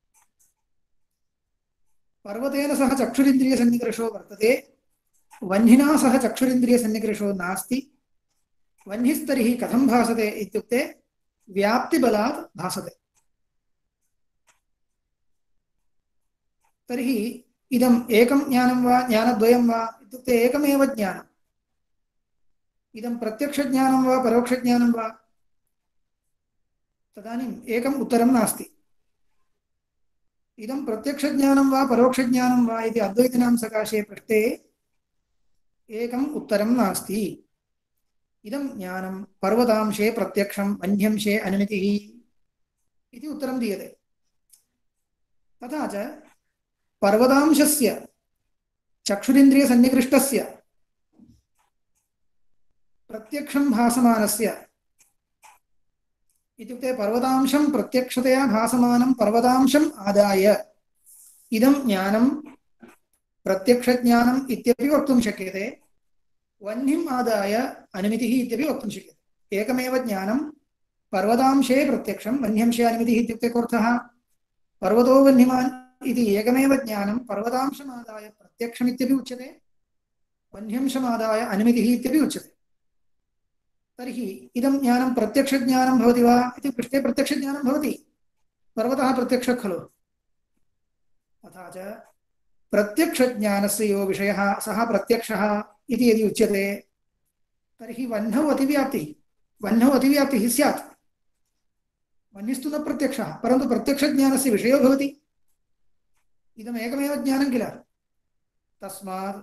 [SPEAKER 3] पर्वतेन सह चक्षुरिन्द्रियसन्निकर्षो वर्तते, वह्निना सह चक्षुरिन्द्रियसन्निकर्षो नास्ति। वह्निस्तर्हि कथं भासते इत्युक्ते व्याप्तिबलात् भासते। तर्हि इदम् एकं ज्ञानं वा ज्ञानद्वयं वा इत्युक्ते एकमेव ज्ञानम्। इदं प्रत्यक्षज्ञानं वा परोक्षज्ञानं वा? तदानीम् एकम् उत्तरं नास्ति। इदं प्रत्यक्षज्ञानं वा परोक्षज्ञानं वा इति अद्वैतिनां सकाशे पृष्टे एकम् उत्तरं नास्ति। इदं ज्ञानं पर्वतांशे प्रत्यक्षं वह्न्यंशे अनुमितिः इति उत्तरं दीयते। तथा च पर्वतांशस्य चक्षुरिन्द्रियसन्निकृष्टस्य प्रत्यक्षं भासमानस्य इत्युक्ते पर्वतांशं प्रत्यक्षतया भासमानं पर्वतांशम् आदाय इदं ज्ञानं प्रत्यक्षज्ञानम् इत्यपि वक्तुं शक्यते, वह्निम् आदाय अनुमितिः इत्यपि वक्तुं शक्यते। एकमेव ज्ञानं पर्वतांशे प्रत्यक्षं वह्न्यंशे अनुमितिः इत्युक्ते कोऽर्थः? पर्वतो वह्निमान् इति एकमेव ज्ञानं पर्वतांशमादाय प्रत्यक्षमित्यपि उच्यते, वह्न्यंशमादाय अनुमितिः इत्यपि उच्यते। तर्हि इदं ज्ञानं प्रत्यक्षज्ञानं भवति वा इति पृष्टे प्रत्यक्षज्ञानं भवति, पर्वतः प्रत्यक्षः खलु। तथा च प्रत्यक्षज्ञानस्य यो विषयः सः प्रत्यक्षः इति यदि उच्यते तर्हि वह्नौ अतिव्याप्तिः स्यात्। वह्निस्तु न प्रत्यक्षः, परन्तु प्रत्यक्षज्ञानस्य विषयो भवति। इदमेकमेव ज्ञानं किल। तस्मात्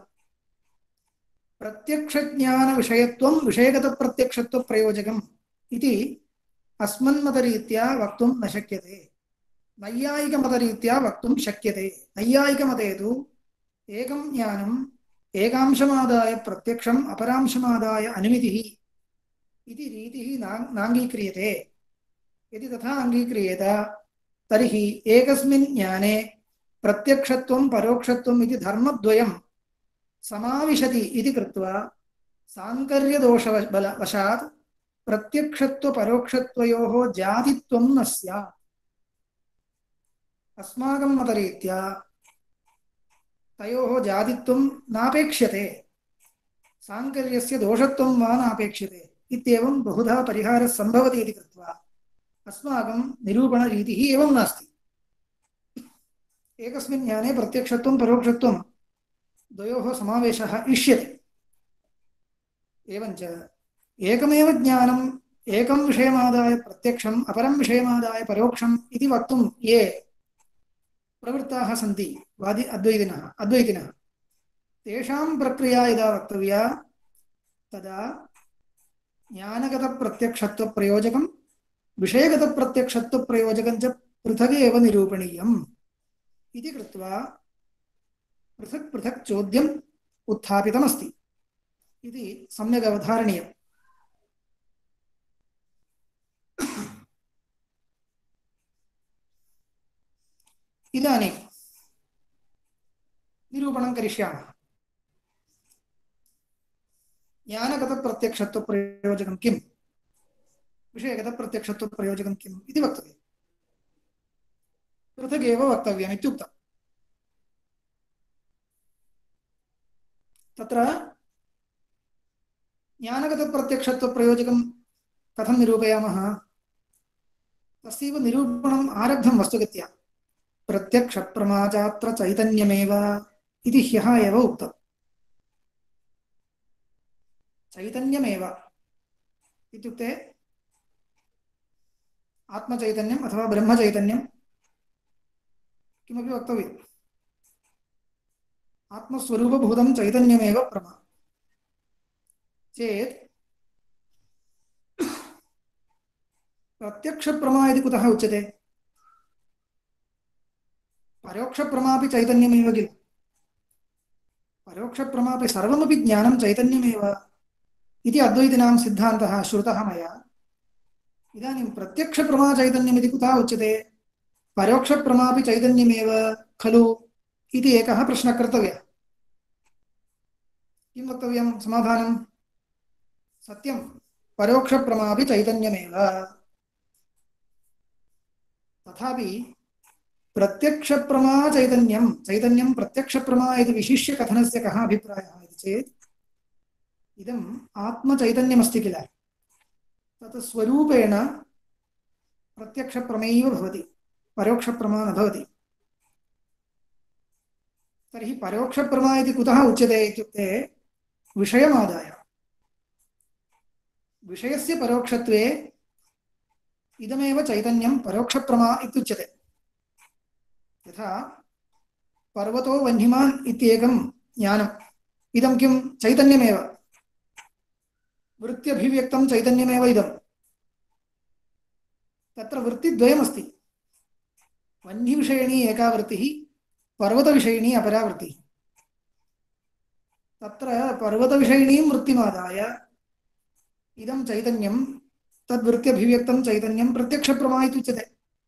[SPEAKER 3] प्रत्यक्षज्ञानविषयत्वं विषयगतप्रत्यक्षत्वप्रयोजकम् इति अस्मन्मतरीत्या वक्तुं न शक्यते, नैयायिकमतरीत्या वक्तुं शक्यते। नैयायिकमते तु एकं ज्ञानम् एकांशमादाय प्रत्यक्षम् अपरांशमादाय अनुमितिः इति रीतिः नाङ्गीक्रियते। यदि तथा अङ्गीक्रियेत तर्हि एकस्मिन् ज्ञाने प्रत्यक्षत्वं परोक्षत्वम् इति धर्मद्वयं समाविशति इति कृत्वा साङ्कर्यदोषवशात् प्रत्यक्षत्वपरोक्षत्वयोः जातित्वं न स्यात्। अस्माकं मतरीत्या तयोः जातित्वं नापेक्ष्यते, साङ्कर्यस्य दोषत्वं वा नापेक्ष्यते इत्येवं बहुधा परिहारः सम्भवति इति कृत्वा अस्माकं निरूपणरीतिः एवं नास्ति। एकस्मिन् ज्ञाने प्रत्यक्षत्वं परोक्षत्वं द्वयोः समावेशः इष्यते। एवञ्च एकमेव ज्ञानम् एकं विषयमादाय प्रत्यक्षम् अपरं विषयमादाय परोक्षम् इति वक्तुं ये प्रवृत्ताः सन्ति अद्वैतिनः तेषां प्रक्रिया यदा वक्तव्या तदा ज्ञानगतप्रत्यक्षत्वप्रयोजकं विषयगतप्रत्यक्षत्वप्रयोजकं च पृथगेव निरूपणीयम् इति कृत्वा पृथक् पृथक् चोद्यम् उत्थापितमस्ति इति सम्यक् अवधारणीयम्। इदानीं निरूपणं करिष्यामः। ज्ञानगतप्रत्यक्षत्वप्रयोजकं किम्, विषयगतप्रत्यक्षत्वप्रयोजकं किम् इति वक्तव्यम्। पृथगेव वक्तव्यम् इत्युक्तम्। तत्र ज्ञानगतप्रत्यक्षत्वप्रयोजकं कथं निरूपयामः? तस्यैव निरूपणम् आरब्धं वस्तुगत्या। प्रत्यक्षप्रमाचात्र चैतन्यमेव इति ह्यः एव उक्तम्। चैतन्यमेव इत्युक्ते आत्मचैतन्यम् अथवा ब्रह्मचैतन्यं किमपि वक्तव्यम्। आत्मस्वरूपभूतं चैतन्यमेव प्रमा चेत् प्रत्यक्षप्रमा इति कुतः उच्यते? परोक्षप्रमापि चैतन्यमेव किल। परोक्षप्रमापि सर्वमपि ज्ञानं चैतन्यमेव इति अद्वैतिनां सिद्धान्तः श्रुतः मया। इदानीं प्रत्यक्षप्रमा चैतन्यम् इति कुतः उच्यते? परोक्षप्रमापि चैतन्यमेव खलु इति एकः प्रश्नः कर्तव्यः। किं वक्तव्यं समाधानं? सत्यं, परोक्षप्रमापि चैतन्यमेव। तथापि प्रत्यक्षप्रमा चैतन्यं प्रत्यक्षप्रमा इति विशिष्य कथनस्य कः अभिप्रायः इति चेत् इदम् आत्मचैतन्यमस्ति किल, तत् स्वरूपेण प्रत्यक्षप्रमैव भवति, परोक्षप्रमा न भवति। तर्हि परोक्षप्रमा इति कुतः उच्यते इत्युक्ते विषयमादाय। विषयस्य परोक्षत्वे इदमेव चैतन्यं परोक्षप्रमा इत्युच्यते। यथा पर्वतो वह्निमान् इत्येकं ज्ञानम्, इदं किं चैतन्यमेव, वृत्त्यभिव्यक्तं चैतन्यमेव इदं। तत्र वृत्तिद्वयमस्ति, वह्निविषयिणी एका वृत्तिः, पर्वतविषयिणी अपरा वृत्तिः। तत्र पर्वतविषयिणीं वृत्तिमादाय इदं चैतन्यं, तद्वृत्त्यभिव्यक्तं चैतन्यं प्रत्यक्षप्रमा इति उच्यते।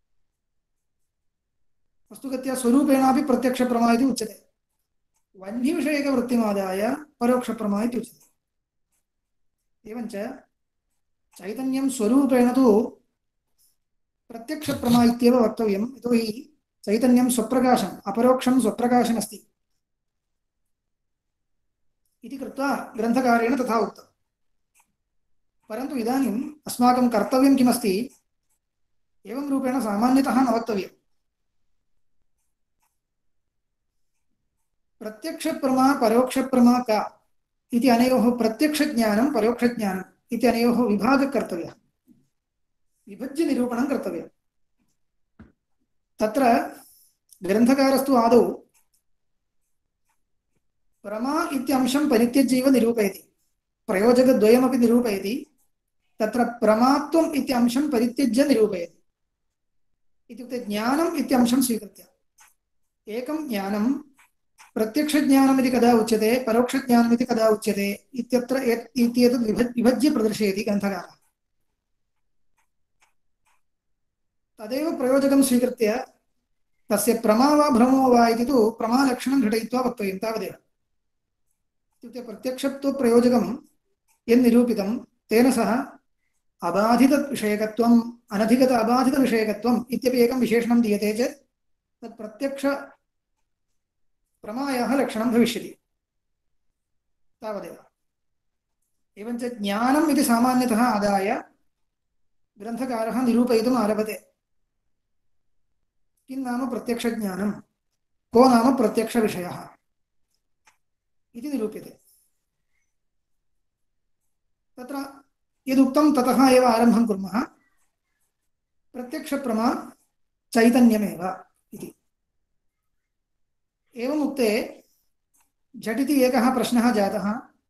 [SPEAKER 3] वस्तुगत्या स्वरूपेणापि प्रत्यक्षप्रमा इति उच्यते। वह्निविषयकवृत्तिमादाय परोक्षप्रमा इति उच्यते। एवञ्च चैतन्यं स्वरूपेण तु प्रत्यक्षप्रमा इत्येव वक्तव्यं, यतोहि चैतन्यं स्वप्रकाशम्, अपरोक्षं स्वप्रकाशमस्ति इति कृत्वा ग्रन्थकारेण तथा उक्तम्। परन्तु इदानीम् अस्माकं कर्तव्यं किमस्ति, एवं रूपेण सामान्यतः न वक्तव्यम्। प्रत्यक्षप्रमा परोक्षप्रमा का इति अनयोः प्रत्यक्षज्ञानं परोक्षज्ञानम् इति अनयोः विभागः कर्तव्यः, विभज्य निरूपणं कर्तव्यम्। तत्र ग्रन्थकारस्तु आदौ प्रमा इत्यंशं परित्यज्यैव निरूपयति, प्रयोजकद्वयमपि निरूपयति। तत्र प्रमात्वम् इत्यंशं परित्यज्य निरूपयति। इत्युक्ते ज्ञानम् इत्यंशं स्वीकृत्य एकं ज्ञानं प्रत्यक्षज्ञानमिति कदा उच्यते, परोक्षज्ञानमिति कदा उच्यते इत्यत्र इत्येतद् विभज्य प्रदर्शयति ग्रन्थकारः। तदेव प्रयोजकं स्वीकृत्य तस्य प्रमा वा भ्रमो वा इति तु प्रमालक्षणं घटयित्वा वक्तव्यं, तावदेव। इत्युक्ते प्रत्यक्षत्वप्रयोजकं यन्निरूपितं तेन सह अबाधितविषयकत्वम् अनधिगत अबाधितविषयकत्वम् इत्यपि एकं विशेषणं दीयते चेत् तत् प्रत्यक्षप्रमायाः लक्षणं भविष्यति, तावदेव। एवञ्च ज्ञानम् इति सामान्यतः आदाय ग्रन्थकारः निरूपयितुम् आरभते। किं नाम प्रत्यक्षज्ञानं, को नाम प्रत्यक्षविषयः इति निरूप्यते। तत्र यदुक्तं ततः एव आरम्भं कुर्मः। प्रत्यक्षप्रमा चैतन्यमेव इति। एवमुक्ते झटिति एकः प्रश्नः जातः,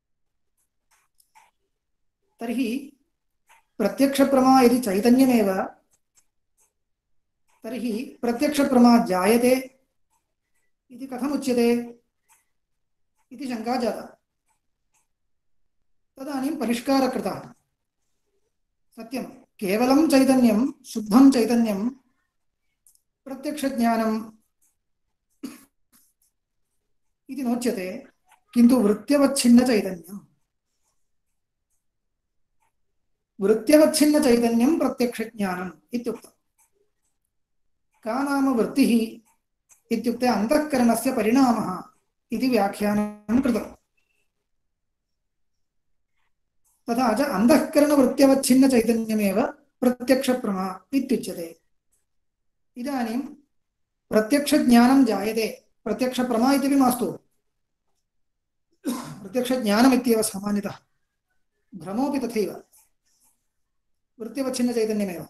[SPEAKER 3] तर्हि प्रत्यक्षप्रमा यदि चैतन्यमेव तर्हि प्रत्यक्षप्रमा जायते इति कथमुच्यते इति शङ्का जाता। तदानीं परिष्कारः कृतः। सत्यं, केवलं चैतन्यं, शुद्धं चैतन्यं प्रत्यक्षज्ञानम् इति नोच्यते, किन्तु वृत्त्यवच्छिन्नचैतन्यं प्रत्यक्षज्ञानम् इत्युक्तम्। का नाम वृत्तिः इत्युक्ते अन्तःकरणस्य परिणामः इति व्याख्यानं कृतम्। तथा च अन्तःकरणवृत्त्यवच्छिन्नचैतन्यमेव प्रत्यक्षप्रमा इत्युच्यते। इदानीं प्रत्यक्षज्ञानं जायते, प्रत्यक्षप्रमा इत्यपि मास्तु, प्रत्यक्षज्ञानमित्येव सामान्यतः। भ्रमोऽपि तथैव, वृत्त्यवच्छिन्नचैतन्यमेव।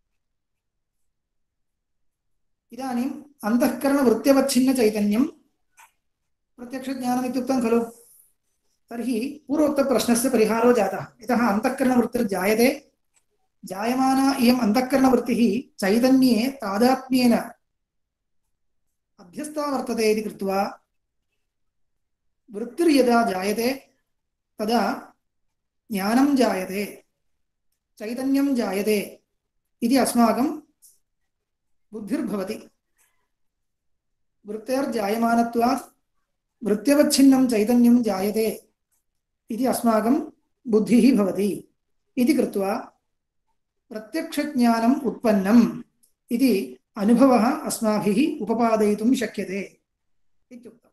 [SPEAKER 3] इदानीम् अन्तःकरणवृत्त्यवच्छिन्नचैतन्यं प्रत्यक्षज्ञानम् इत्युक्तं खलु। तर्हि पूर्वोक्तप्रश्नस्य परिहारो जातः। यतः अन्तःकरणवृत्तिर्जायते, जायमाना इयम् अन्तःकरणवृत्तिः चैतन्ये तादात्म्येन अभ्यस्ता वर्तते इति कृत्वा वृत्तिर्यदा जायते तदा ज्ञानं जायते, चैतन्यं जायते इति अस्माकं बुद्धिर्भवति। वृत्तेर्जायमानत्वात् वृत्त्यवच्छिन्नं चैतन्यं जायते इति अस्माकं बुद्धिः भवति इति कृत्वा प्रत्यक्षज्ञानम् उत्पन्नम् इति अनुभवः अस्माभिः उपपादयितुं शक्यते इत्युक्तम्।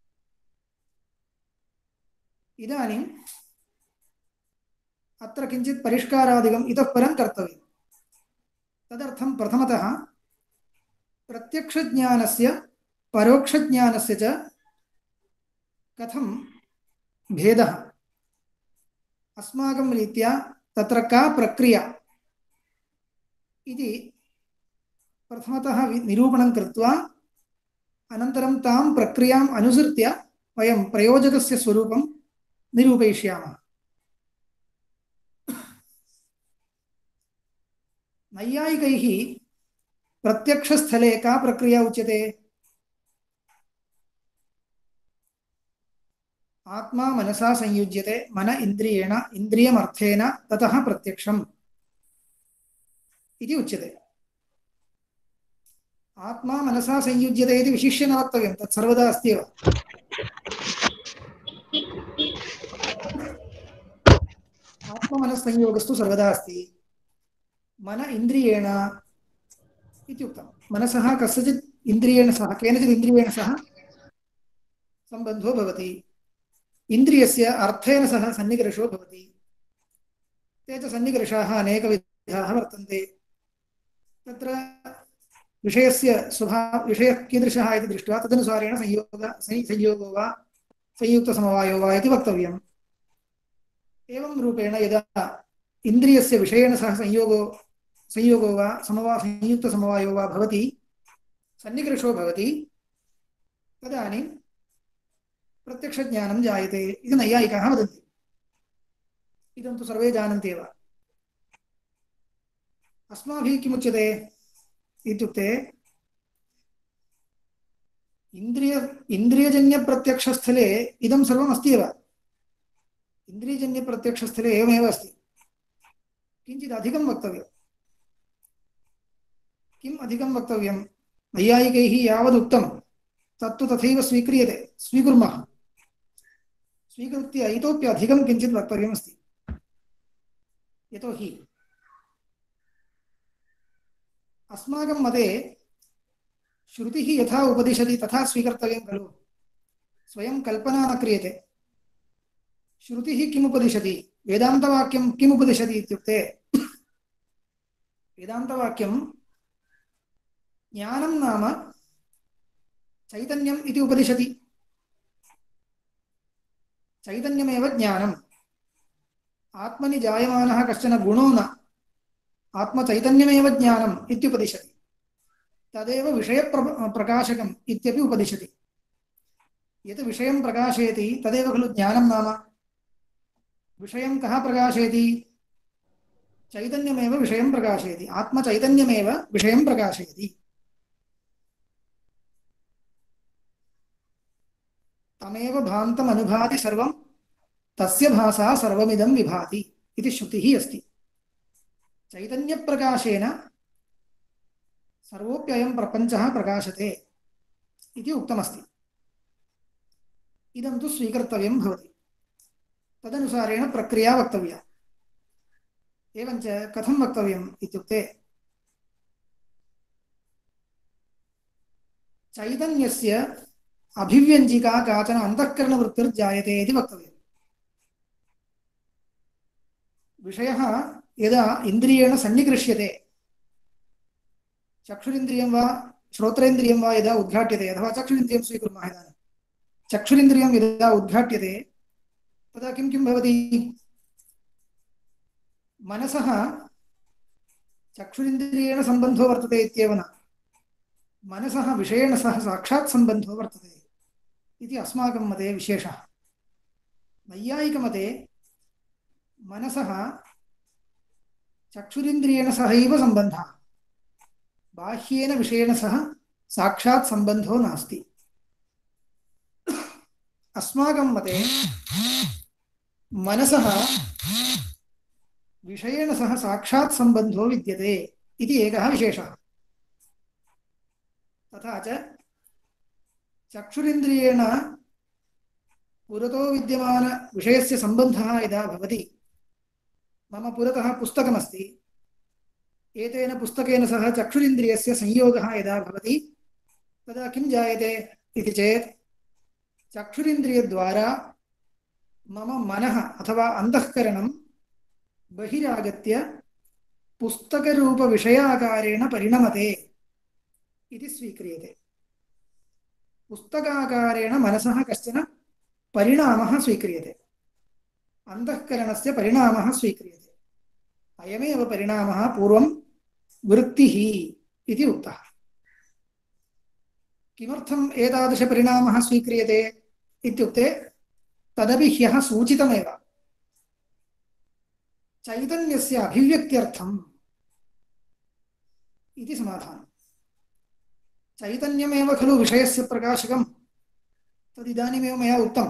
[SPEAKER 3] इदानीम् अत्र किञ्चित् परिष्कारादिकम् इतः परं कर्तव्यम्। तदर्थं प्रथमतः प्रत्यक्षज्ञानस्य परोक्षज्ञानस्य च कथं भेदः, अस्माकं रीत्या तत्र का प्रक्रिया इति प्रथमतः निरूपणं कृत्वा अनन्तरं तां प्रक्रियाम् अनुसृत्य वयं प्रयोजकस्य स्वरूपं निरूपयिष्यामः। नैयायिकैः प्रत्यक्षस्थले का प्रक्रिया उच्यते? आत्मा मनसा संयुज्यते, मन इन्द्रियेण इन्द्रियमर्थेन ततः प्रत्यक्षम् इति उच्यते। आत्मा मनसा संयुज्यते इति विशिष्य न वक्तव्यं, तत् सर्वदा अस्ति एव। आत्ममनस्संयोगस्तु सर्वदा अस्ति। मन इन्द्रियेण इत्युक्तं, मनसः कस्यचित् इन्द्रियेण सह, केनचित् इन्द्रियेण सह सम्बन्धो भवति, इन्द्रियस्य अर्थेन सह सन्निकर्षो भवति। ते च सन्निकर्षाः अनेकविधाः वर्तन्ते। तत्र विषयस्य विषयः कीदृशः इति दृष्ट्वा तदनुसारेण संयोगो वा संयुक्तसमवायो वा इति वक्तव्यम्। एवं रूपेण यदा इन्द्रियस्य विषयेण सह संयोगो वा संयुक्तसमवायो वा भवति, सन्निकर्षो भवति, तदानीं प्रत्यक्षज्ञानं जायते इति नैयायिकाः वदन्ति। इदं तु सर्वे जानन्ति एव। अस्माभिः किमुच्यते इत्युक्ते, इन्द्रियजन्यप्रत्यक्षस्थले इदं सर्वम् अस्ति एव। इन्द्रियजन्यप्रत्यक्षस्थले एवमेव अस्ति। किञ्चित् अधिकं वक्तव्यम्। किम् अधिकं वक्तव्यं? नैयायिकैः यावदुक्तं तत्तु तथैव स्वीकुर्मः। स्वीकृत्य इतोपि अधिकं किञ्चित् वक्तव्यमस्ति। यतोहि अस्माकं मते श्रुतिः यथा उपदिशति तथा स्वीकर्तव्यं खलु। स्वयं कल्पना न क्रियते। श्रुतिः किमुपदिशति, वेदान्तवाक्यं किमुपदिशति इत्युक्ते, वेदान्तवाक्यं ज्ञानं नाम चैतन्यम् इति उपदिशति। चैतन्यमेव ज्ञानम्। आत्मनि जायमानः कश्चन गुणो न, आत्मचैतन्यमेव ज्ञानम् इत्युपदिशति। तदेव विषयप्रकाशकम् इत्यपि उपदिशति। यत् विषयं प्रकाशयति तदेव खलु ज्ञानं नाम। विषयं कः प्रकाशयति? चैतन्यमेव विषयं प्रकाशयति। आत्मचैतन्यमेव विषयं प्रकाशयति। तमेव भान्तम् अनुभाति सर्वं, तस्य भासा सर्वमिदं विभाति इति श्रुतिः अस्ति। चैतन्यप्रकाशेन सर्वोऽप्ययं प्रपञ्चः प्रकाशते इति उक्तमस्ति। इदं तु स्वीकर्तव्यं भवति। तदनुसारेण प्रक्रिया वक्तव्या। एवञ्च कथं वक्तव्यम् इत्युक्ते, चैतन्यस्य अभिव्यञ्जिका काचन अन्तःकरणवृत्तिर्जायते इति वक्तव्यम्। विषयः यदा इन्द्रियेण सन्निकृष्यते, चक्षुरिन्द्रियं वा श्रोत्रेन्द्रियं वा यदा उद्घाट्यते, अथवा चक्षुरिन्द्रियं स्वीकुर्मः इदानीं, चक्षुरिन्द्रियं यदा उद्घाट्यते तदा किं किं भवति? मनसः चक्षुरिन्द्रियेण सम्बन्धो वर्तते इत्येव न, मनसः विषयेण सह साक्षात् सम्बन्धो वर्तते इति अस्माकं मते विशेषः। नैयायिकमते मनसः चक्षुरिन्द्रियेण सहैव सम्बन्धः, बाह्येन विषयेण सह साक्षात् सम्बन्धो नास्ति। अस्माकं मते मनसः विषयेण सह साक्षात् सम्बन्धो विद्यते इति एकः विशेषः। तथा च चक्षुरिन्द्रियेण पुरतो विद्यमान विषयस्य सम्बन्धः यदा भवति, मम पुरतः पुस्तकमस्ति, एतेन पुस्तकेन सह चक्षुरिन्द्रियस्य संयोगः यदा भवति तदा किं जायते इति चेत्, चक्षुरिन्द्रियद्वारा मम मनः अथवा अन्तःकरणं बहिरागत्य पुस्तकरूपविषयाकारेण परिणमते इति स्वीक्रियते। पुस्तकाकारेण मनसः कश्चन परिणामः स्वीक्रियते, अन्तःकरणस्य परिणामः स्वीक्रियते। अयमेव परिणामः पूर्वं वृत्तिः इति उक्तः। किमर्थम् एतादृशपरिणामः स्वीक्रियते इत्युक्ते तदपि ह्यः सूचितमेव। चैतन्यस्य अभिव्यक्त्यर्थम् इति समाधानम्। चैतन्यमेव खलु विषयस्य प्रकाशकम्, तदिदानीमेव मया उक्तम्।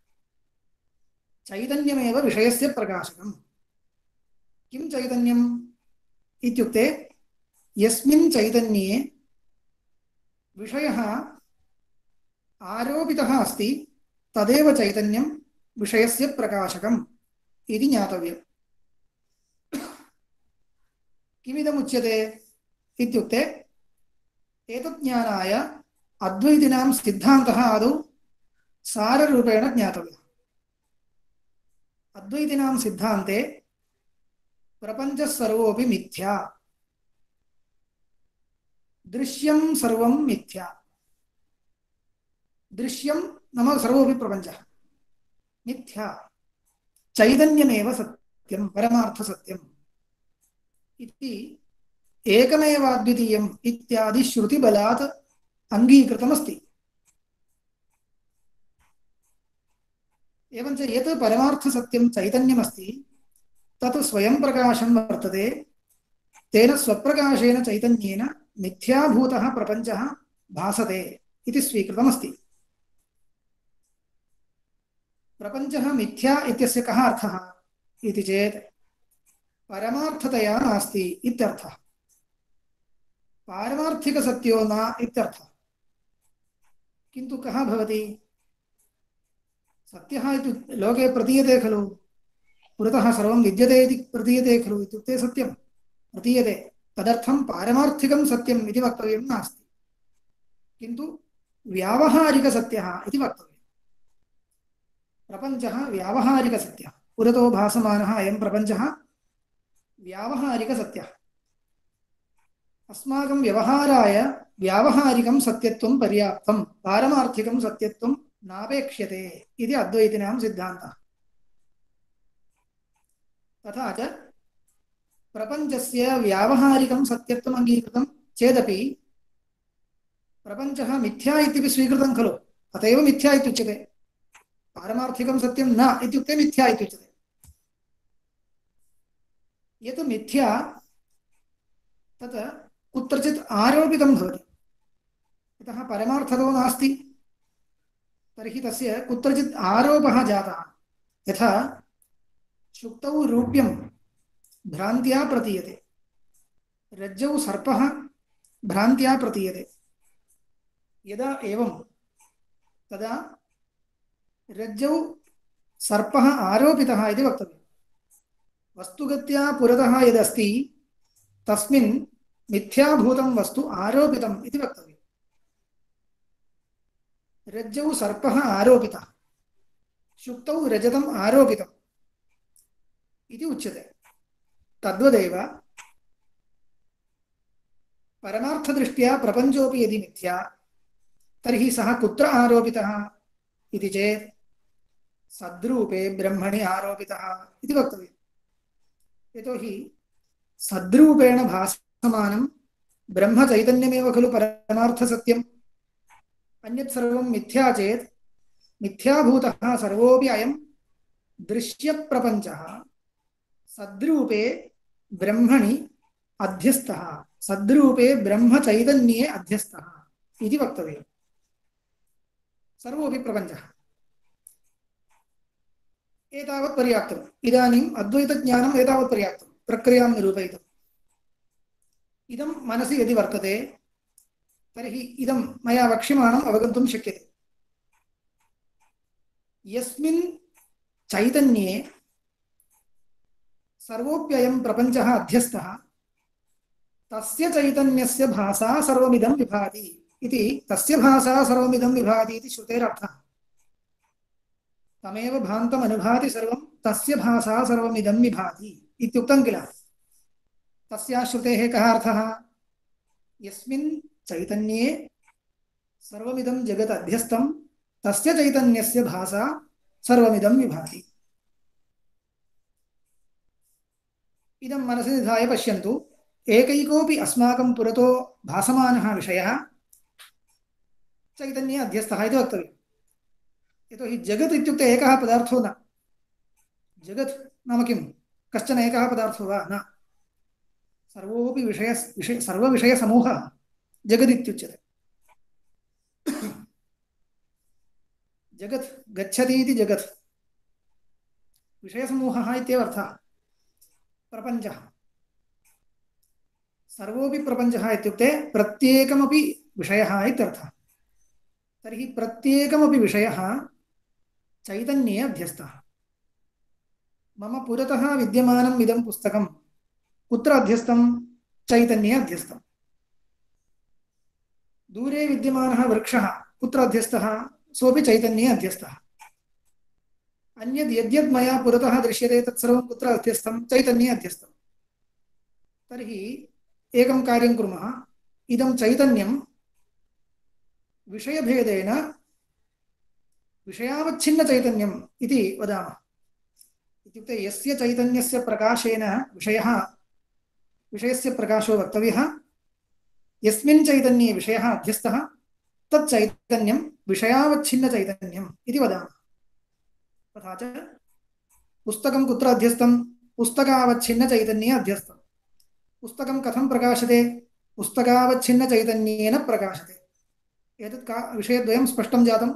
[SPEAKER 3] चैतन्यमेव विषयस्य प्रकाशकम्। किं चैतन्यम् इत्युक्ते यस्मिन् चैतन्ये विषयः आरोपितः अस्ति तदेव चैतन्यं विषयस्य प्रकाशकम् इति ज्ञातव्यम्। किमिदमुच्यते इत्युक्ते एतत् ज्ञानाय अद्वैतिनां सिद्धान्तः आदौ साररूपेण ज्ञातव्यः। अद्वैतिनां सिद्धान्ते प्रपञ्चः सर्वोऽपि मिथ्या, दृश्यं सर्वं मिथ्या। दृश्यं नाम सर्वोऽपि प्रपञ्चः मिथ्या, चैतन्यमेव सत्यं, परमार्थसत्यम् इति एकमेवाद्वितीयम् इत्यादि श्रुतिबलात् अङ्गीकृतमस्ति। एवञ्च यत् परमार्थसत्यं चैतन्यमस्ति तत् स्वयं प्रकाशं वर्तते। तेन स्वप्रकाशेन चैतन्येन मिथ्याभूतः प्रपञ्चः भासते इति स्वीकृतमस्ति। प्रपञ्चः मिथ्या इत्यस्य कः अर्थः इति चेत् परमार्थतया नास्ति इत्यर्थः। पारमार्थिकसत्यो न इत्यर्थः। किन्तु कः भवति? सत्यः इति लोके प्रतीयते खलु, पुरतः सर्वं विद्यते इति प्रतीयते खलु, इत्युक्ते सत्यं प्रतीयते। तदर्थं पारमार्थिकं सत्यम् इति वक्तव्यं नास्ति, किन्तु व्यावहारिकसत्यः इति वक्तव्यम्। प्रपञ्चः व्यावहारिकसत्यः, पुरतो भासमानः अयं प्रपञ्चः व्यावहारिकसत्यः। अस्माकं व्यवहाराय व्यावहारिकं सत्यत्वं पर्याप्तं, पारमार्थिकं सत्यत्वं नापेक्ष्यते इति अद्वैतिनां सिद्धान्तः। तथा च प्रपञ्चस्य व्यावहारिकं सत्यत्वम् अङ्गीकृतं चेदपि प्रपञ्चः मिथ्या इत्यपि स्वीकृतं खलु, अत एव मिथ्या इत्युच्यते। पारमार्थिकं सत्यं न इत्युक्ते मिथ्या इत्युच्यते। यत् मिथ्या तत् कुत्रचित् आरोपितं भवति, यतः परमार्थतो नास्ति, तर्हि तस्य कुत्रचित् आरोपः जातः। यथा शुक्तौ रूप्यं भ्रान्त्या प्रतीयते, रज्जौ सर्पः भ्रान्त्या प्रतीयते। यदा एवं तदा रज्जौ सर्पः आरोपितः इति वक्तव्यम्। वस्तुगत्या पुरतः यदस्ति तस्मिन् मिथ्याभूतं वस्तु आरोपितम् इति वक्तव्यम्। रज्जौ सर्पः आरोपितः, शुक्तौ रजतम् आरोपितम् इति उच्यते। तद्वदेव परमार्थदृष्ट्या प्रपञ्चोऽपि यदि मिथ्या तर्हि सः कुत्र आरोपितः इति चेत् सद्रूपे ब्रह्मणि आरोपितः इति वक्तव्यम्। यतोहि सद्रूपेण भासमानं ब्रह्म चैतन्यमेव खलु परमार्थसत्यम्। अन्यत् सर्वं मिथ्या चेत् मिथ्याभूतः सर्वोऽपि अयं दृश्यप्रपञ्चः सद्रूपे ब्रह्मणि अध्यस्तः, सद्रूपे ब्रह्म चैतन्ये अध्यस्तः इति वक्तव्यम्। सर्वोऽपि प्रपञ्चः। एतावत् पर्याप्तम्। इदानीम् अद्वैतज्ञानम् एतावत् पर्याप्तं प्रक्रियां निरूपयितुम्। इदं मनसि यदि वर्तते तर्हि इदं मया वक्ष्यमाणम् अवगन्तुं शक्यते। यस्मिन् चैतन्ये सर्वोऽप्ययं प्रपञ्चः अध्यस्तः तस्य चैतन्यस्य भासा सर्वमिदं विभाति इति, तस्य भासा सर्वमिदं विभाति इति श्रुतेरर्थः। तमेव भान्तम् अनुभाति सर्वं तस्य भासा सर्वमिदं विभाति इत्युक्तं किल। तस्याः श्रुतेः कः अर्थः? यस्मिन् चैतन्ये सर्वमिदं जगत् अध्यस्तं तस्य चैतन्यस्य भासा सर्वमिदं विभाति। इदं मनसि निधाय पश्यन्तु। एकैकोऽपि अस्माकं पुरतो भासमानः विषयः चैतन्ये अध्यस्तः इति वक्तव्यम्। यतोहि जगत् इत्युक्ते एकः पदार्थो न। जगत् नाम किं? कश्चन एकः पदार्थो वा? न। सर्वोऽपि सर्वविषयसमूहः जगदित्युच्यते। जगत् गच्छति इति जगत् विषयसमूहः इत्येव अर्थः। प्रपञ्चः सर्वोऽपि प्रपञ्चः इत्युक्ते प्रत्येकमपि विषयः इत्यर्थः। तर्हि प्रत्येकमपि विषयः चैतन्ये अध्यस्तः। मम पुरतः विद्यमानम् इदं पुस्तकं कुत्र अध्यस्तं? चैतन्ये अध्यस्तम्। दूरे विद्यमानः वृक्षः कुत्र अध्यस्तः? सोऽपि चैतन्ये अध्यस्तः। अन्यद् यद्यद् मया पुरतः दृश्यते तत्सर्वं कुत्र अध्यस्तं? चैतन्ये अध्यस्तं। तर्हि एकं कार्यं कुर्मः। इदं चैतन्यं विषयभेदेन विषयावच्छिन्नचैतन्यम् इति वदामः। इत्युक्ते यस्य चैतन्यस्य प्रकाशेन विषयस्य प्रकाशो वक्तव्यः, यस्मिन् चैतन्ये विषयः अध्यस्तः तत् चैतन्यं विषयावच्छिन्नचैतन्यम् इति वदामः। तथा च पुस्तकं कुत्र अध्यस्तं? पुस्तकावच्छिन्नचैतन्ये अध्यस्तं। पुस्तकं कथं प्रकाशते? पुस्तकावच्छिन्नचैतन्येन प्रकाशते। एतत् विषयद्वयं स्पष्टं जातम्।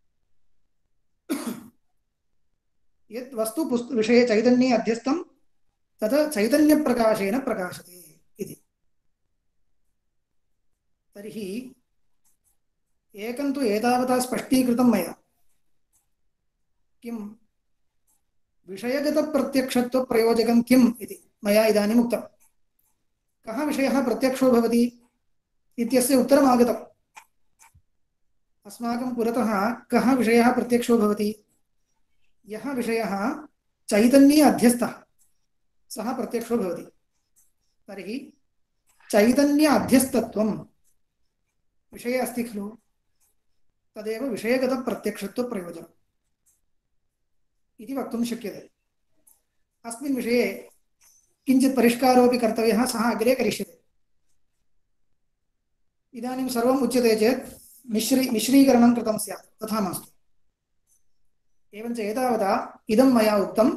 [SPEAKER 3] यत् वस्तु विषये चैतन्ये अध्यस्तं तत् चैतन्यप्रकाशेन प्रकाशते इति। तर्हि एकं तु एतावता स्पष्टीकृतं मया। किं विषयगतप्रत्यक्षत्वप्रयोजकं किम् इति मया इदानीम् उक्तं। कः विषयः प्रत्यक्षो भवति इत्यस्य उत्तरम् आगतम्। अस्माकं पुरतः कः विषयः प्रत्यक्षो भवति? यः विषयः चैतन्ये अध्यस्तः सः प्रत्यक्षो भवति। तर्हि चैतन्य अध्यस्तत्वं विषये अस्ति खलु, तदेव विषयगतप्रत्यक्षत्वप्रयोजनम् इति वक्तुं शक्यते। अस्मिन् विषये किञ्चित् परिष्कारोऽपि कर्तव्यः, सः अग्रे करिष्यते। इदानीं सर्वम् उच्यते चेत् मिश्रीकरणं कृतं स्यात्, तथा मास्तु। एवञ्च एतावता इदं मया उक्तं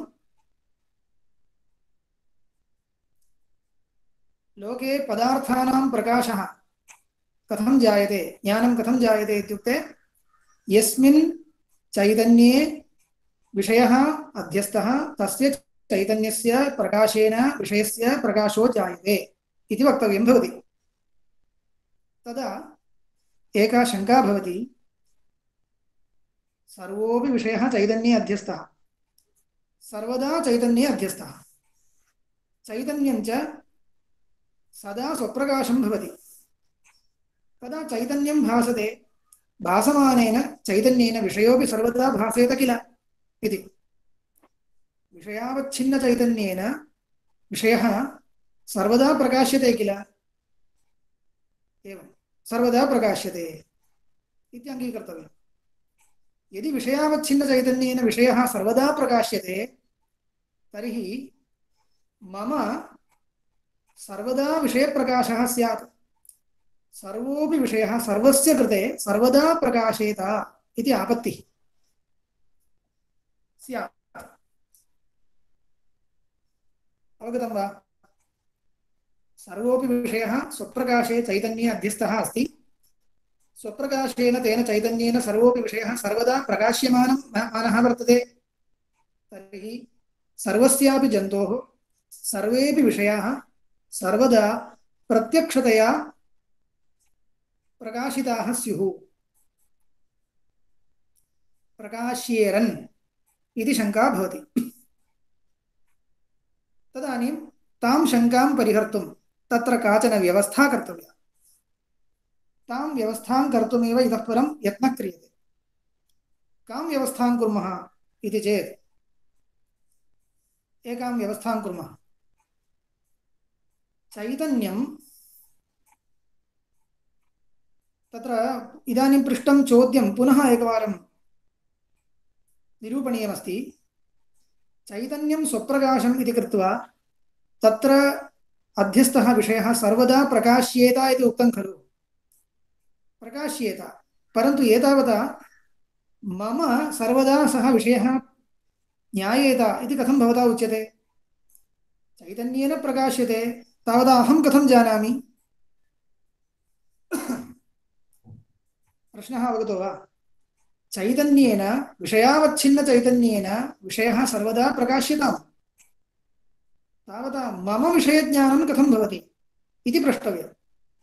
[SPEAKER 3] लोके पदार्थानां प्रकाशः कथं जायते, ज्ञानं कथं जायते इत्युक्ते यस्मिन् चैतन्ये विषयः अध्यस्तः तस्य चैतन्यस्य प्रकाशेन विषयस्य प्रकाशो जायते इति वक्तव्यं भवति। तदा एका शङ्का भवति, सर्वोऽपि विषयः चैतन्ये अध्यस्तः, सर्वदा चैतन्ये अध्यस्तः, चैतन्यं च सदा स्वप्रकाशं भवति। तदा चैतन्यं भासते, भासमानेन चैतन्येन विषयोऽपि सर्वदा भासेत किल इति। विषयावच्छिन्नचैतन्येन विषयः सर्वदा प्रकाश्यते किल, एवं सर्वदा प्रकाश्यते इति अङ्गीकर्तव्यम्। यदि विषयावच्छिन्नचैतन्येन विषयः सर्वदा प्रकाश्यते तर्हि मम सर्वदा विषयप्रकाशः स्यात्। सर्वोऽपि विषयः सर्वस्य कृते सर्वदा प्रकाशेत इति आपत्तिः स्यात्। अवगतं वा? सर्वोऽपि विषयः स्वप्रकाशे चैतन्ये अध्यस्तः अस्ति। स्वप्रकाशेन तेन चैतन्येन सर्वोऽपि विषयः सर्वदा प्रकाश्यमानः वर्तते। तर्हि सर्वस्यापि जन्तोः सर्वेऽपि विषयाः सर्वदा प्रत्यक्षतया प्रकाशिताः स्युः, प्रकाश्येरन् इति शङ्का भवति। तदानीं तां शङ्कां परिहर्तुं तत्र काचन व्यवस्था कर्तव्या। तां व्यवस्थां कर्तुमेव इतः परं यत्नः क्रियते। कां व्यवस्थां कुर्मः इति चेत् एकां व्यवस्थां कुर्मः। चैतन्यं तत्र इदानीं पृष्टं चोद्यं पुनः एकवारं निरूपणीयमस्ति। चैतन्यं स्वप्रकाशम् इति कृत्वा तत्र अध्यस्तः विषयः सर्वदा प्रकाश्येत इति उक्तं खलु। प्रकाश्येत, परन्तु एतावता मम सर्वदा सः विषयः ज्ञायेत इति कथं भवता उच्यते? चैतन्येन प्रकाश्यते, तावता अहं कथं जानामि? प्रश्नः अवगतो वा? चैतन्येन, विषयावच्छिन्न चैतन्येन विषयः सर्वदा प्रकाश्यताम्, तावता मम विषयज्ञानं कथं भवति इति प्रष्टव्यम्।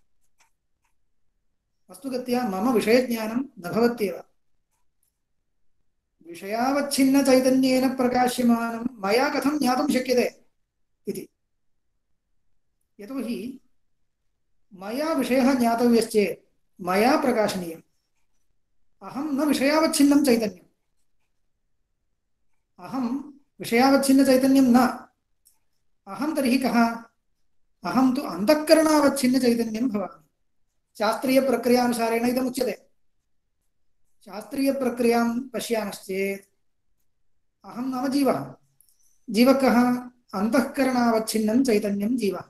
[SPEAKER 3] वस्तुगत्या मम विषयज्ञानं न भवत्येव। विषयावच्छिन्न चैतन्येन प्रकाश्यमानं मया कथं ज्ञातुं शक्यते इति। यतोहि मया विषयः ज्ञातव्यश्चेत् मया प्रकाशनीयम्। अहं न विषयावच्छिन्नं चैतन्यम्, अहं विषयावच्छिन्न चैतन्यं न। अहं तर्हि कः? अहं तु अन्तःकरणावच्छिन्न चैतन्यं भवामि। शास्त्रीयप्रक्रियानुसारेण इदमुच्यते। शास्त्रीयप्रक्रियां पश्यामश्चेत् अहं नाम जीवः। जीवः कः? अन्तःकरणावच्छिन्नं चैतन्यं जीवः।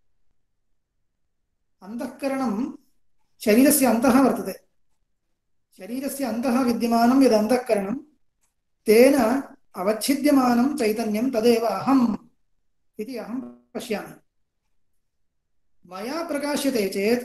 [SPEAKER 3] अन्तःकरणं शरीरस्य अन्तः वर्तते। शरीरस्य अन्तः विद्यमानं यद् अन्तःकरणं, तेन अवच्छिद्यमानं चैतन्यं तदेव अहम् इति अहं पश्यामि। मया प्रकाश्यते चेत्,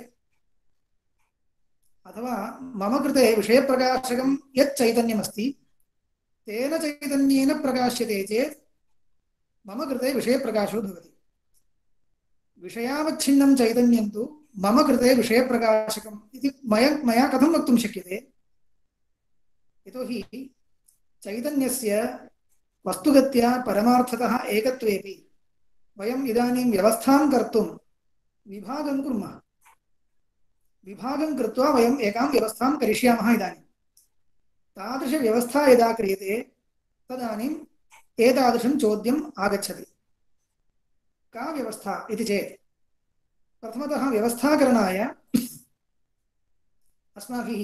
[SPEAKER 3] अथवा मम कृते विषयप्रकाशकं यत् चैतन्यमस्ति तेन चैतन्येन प्रकाश्यते चेत् मम कृते विषयप्रकाशो भवति। विषयावच्छिन्नं चैतन्यं तु मम कृते विषयप्रकाशकम् इति मया कथं वक्तुं शक्यते? यतोहि चैतन्यस्य वस्तुगत्या परमार्थतः एकत्वेपि वयम् इदानीं व्यवस्थां कर्तुं विभागं कुर्मः। विभागं कृत्वा वयम् एकां व्यवस्थां करिष्यामः। इदानीं तादृशव्यवस्था यदा क्रियते तदानीम् एतादृशं चोद्यम् आगच्छति। का व्यवस्था इति चेत्, प्रथमतः व्यवस्थाकरणाय अस्माभिः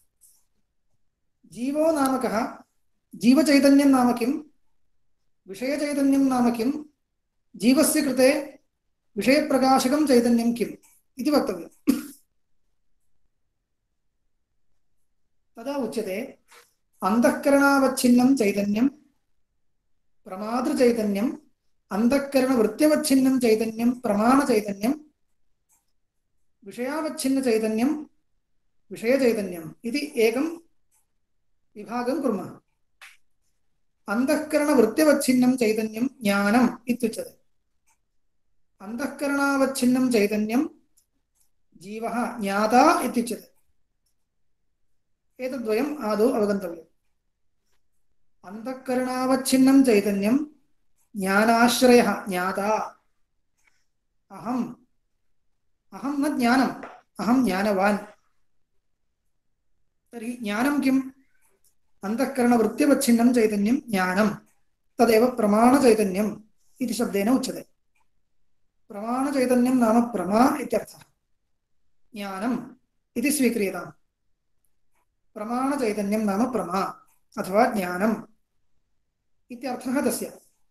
[SPEAKER 3] जीवो नाम कः, जीवचैतन्यं नाम किं, विषयचैतन्यं नाम किं, जीवस्य कृते विषयप्रकाशकं चैतन्यं किम् इति वक्तव्यम्। तदा उच्यते अन्तःकरणावच्छिन्नं चैतन्यं प्रमातृचैतन्यं, अन्तःकरणवृत्त्यवच्छिन्नं चैतन्यं प्रमाणचैतन्यं, विषयावच्छिन्नचैतन्यं विषयचैतन्यम् इति एकं विभागं कुर्मः। अन्तःकरणवृत्त्यवच्छिन्नं चैतन्यं ज्ञानम् इत्युच्यते। अन्तःकरणावच्छिन्नं चैतन्यं जीवः ज्ञाता इत्युच्यते। एतद्वयम् आदौ अवगन्तव्यम्। अन्तःकरणावच्छिन्नं चैतन्यं ज्ञानाश्रयः ज्ञाता। अहम् न ज्ञानम्, अहं ज्ञानवान्। तर्हि ज्ञानं किम्? अन्तःकरणवृत्त्यवच्छिन्नं चैतन्यं ज्ञानं, तदेव प्रमाणचैतन्यम् इति शब्देन उच्यते। प्रमाणचैतन्यं नाम प्रमा इत्यर्थः। ज्ञानम् इति स्वीक्रियताम्। प्रमाणचैतन्यं नाम प्रमा अथवा ज्ञानम् इत्यर्थः तस्य।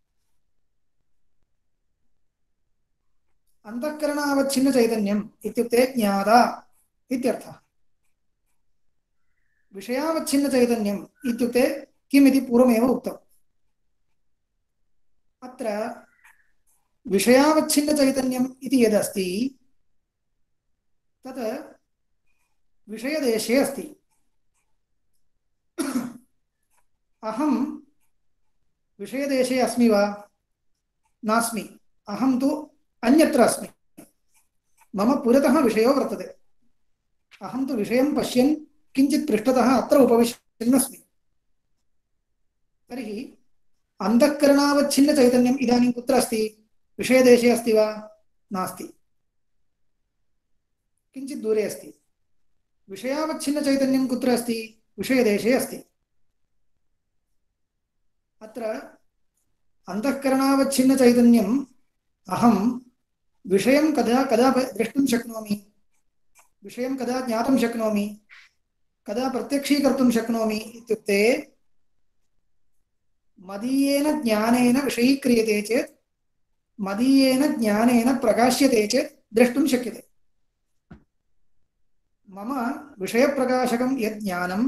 [SPEAKER 3] अन्तःकरणावच्छिन्नचैतन्यम् इत्युक्ते ज्ञाता इत्यर्थः। विषयावच्छिन्नचैतन्यम् इत्युक्ते किम् इति पूर्वमेव उक्तम्। अत्र विषयावच्छिन्नचैतन्यम् इति यदस्ति तत् विषयदेशे अस्ति। अहं विषयदेशे अस्मि वा? नास्मि। अहं तु अन्यत्र अस्मि। मम पुरतः विषयो वर्तते। अहं तु विषयं पश्यन् किञ्चित् पृष्ठतः अत्र उपविशन् अस्मि। तर्हि अन्तःकरणावच्छिन्नचैतन्यम् इदानीं कुत्र अस्ति? विषयदेशे अस्ति वा? नास्ति, किञ्चित् दूरे अस्ति। विषयावच्छिन्नचैतन्यं कुत्र अस्ति? विषयदेशे अस्ति। अत्र अन्तःकरणावच्छिन्नचैतन्यम् अहं विषयं कदा कदा द्रष्टुं शक्नोमि, विषयं कदा ज्ञातुं शक्नोमि, कदा प्रत्यक्षीकर्तुं शक्नोमि इत्युक्ते मदीयेन ज्ञानेन विषयीक्रियते चेत् मदीयेन ज्ञानेन प्रकाश्यते चेत् द्रष्टुं शक्यते। मम विषयप्रकाशकं यत् ज्ञानं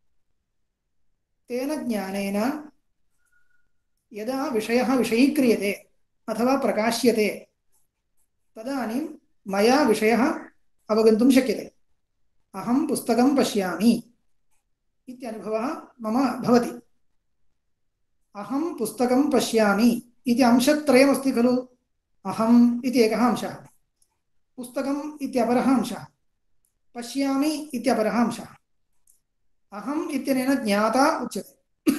[SPEAKER 3] तेन ज्ञानेन यदा विषयः विषयीक्रियते अथवा प्रकाश्यते तदानीं मया विषयः अवगन्तुं शक्यते। अहं पुस्तकं पश्यामि इत्यनुभवः मम भवति। अहं पुस्तकं पश्यामि इति अंशत्रयमस्ति खलु। अहम् इति एकः अंशः, पुस्तकम् इत्यपरः अंशः, पश्यामि इत्यपरः अंशः। अहम् इत्यनेन ज्ञाता उच्यते।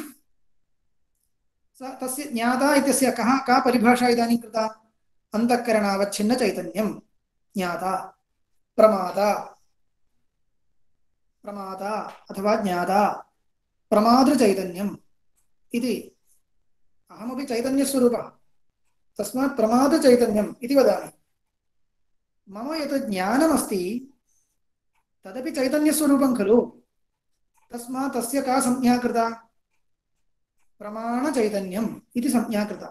[SPEAKER 3] तस्य ज्ञाता इत्यस्य का परिभाषा इदानीं कृता? अंतःकरणावच्छिन्न चैतन्यं ज्ञाता, प्रमाता, प्रमाता अथवा ज्ञाता, प्रमादृचैतन्यम् इति। अहमपि चैतन्यस्वरूपः, तस्मात् प्रमादचैतन्यम् इति वदामि। मम यत् ज्ञानमस्ति तदपि चैतन्यस्वरूपं खलु। तस्मात् तस्य का संज्ञा कृता? प्रमाणचैतन्यम् इति संज्ञा कृता।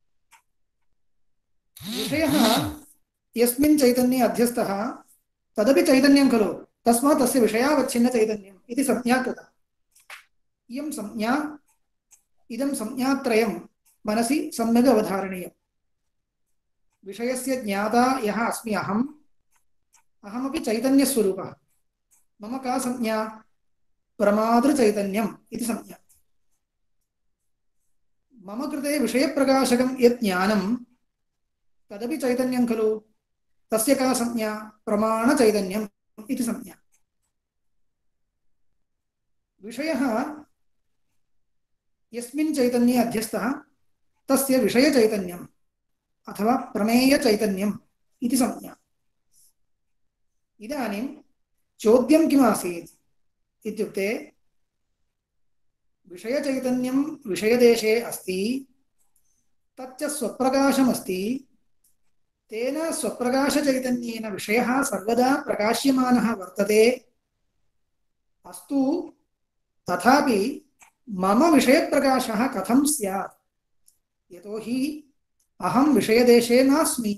[SPEAKER 3] विषयः यस्मिन् चैतन्ये अध्यस्तः तदपि चैतन्यं खलु। तस्मात् तस्य विषयावच्छिन्नचैतन्यम् इति संज्ञा कृता। इयं संज्ञा, इदं संज्ञात्रयं मनसि सम्यक् अवधारणीयम्। विषयस्य ज्ञाता यः अस्मि अहम्, अहमपि चैतन्यस्वरूपः। मम का संज्ञा? प्रमादृचैतन्यम् इति संज्ञा। मम कृते विषयप्रकाशकं यत् ज्ञानं तदपि चैतन्यं खलु। तस्य का संज्ञा? प्रमाणचैतन्यम् इति संज्ञा। विषयः यस्मिन् चैतन्ये अध्यस्तः तस्य विषयचैतन्यम् अथवा प्रमेयचैतन्यम् इति संज्ञा। इदानीं चोद्यं किमासीत् इत्युक्ते विषयचैतन्यं विषयदेशे अस्ति, तच्च स्वप्रकाशमस्ति। तेन स्वप्रकाशचैतन्येन विषयः सर्वदा प्रकाश्यमानः वर्तते। अस्तु, तथापि मम विषयप्रकाशः कथं स्यात्? यतोहि अहं विषयदेशे नास्मि।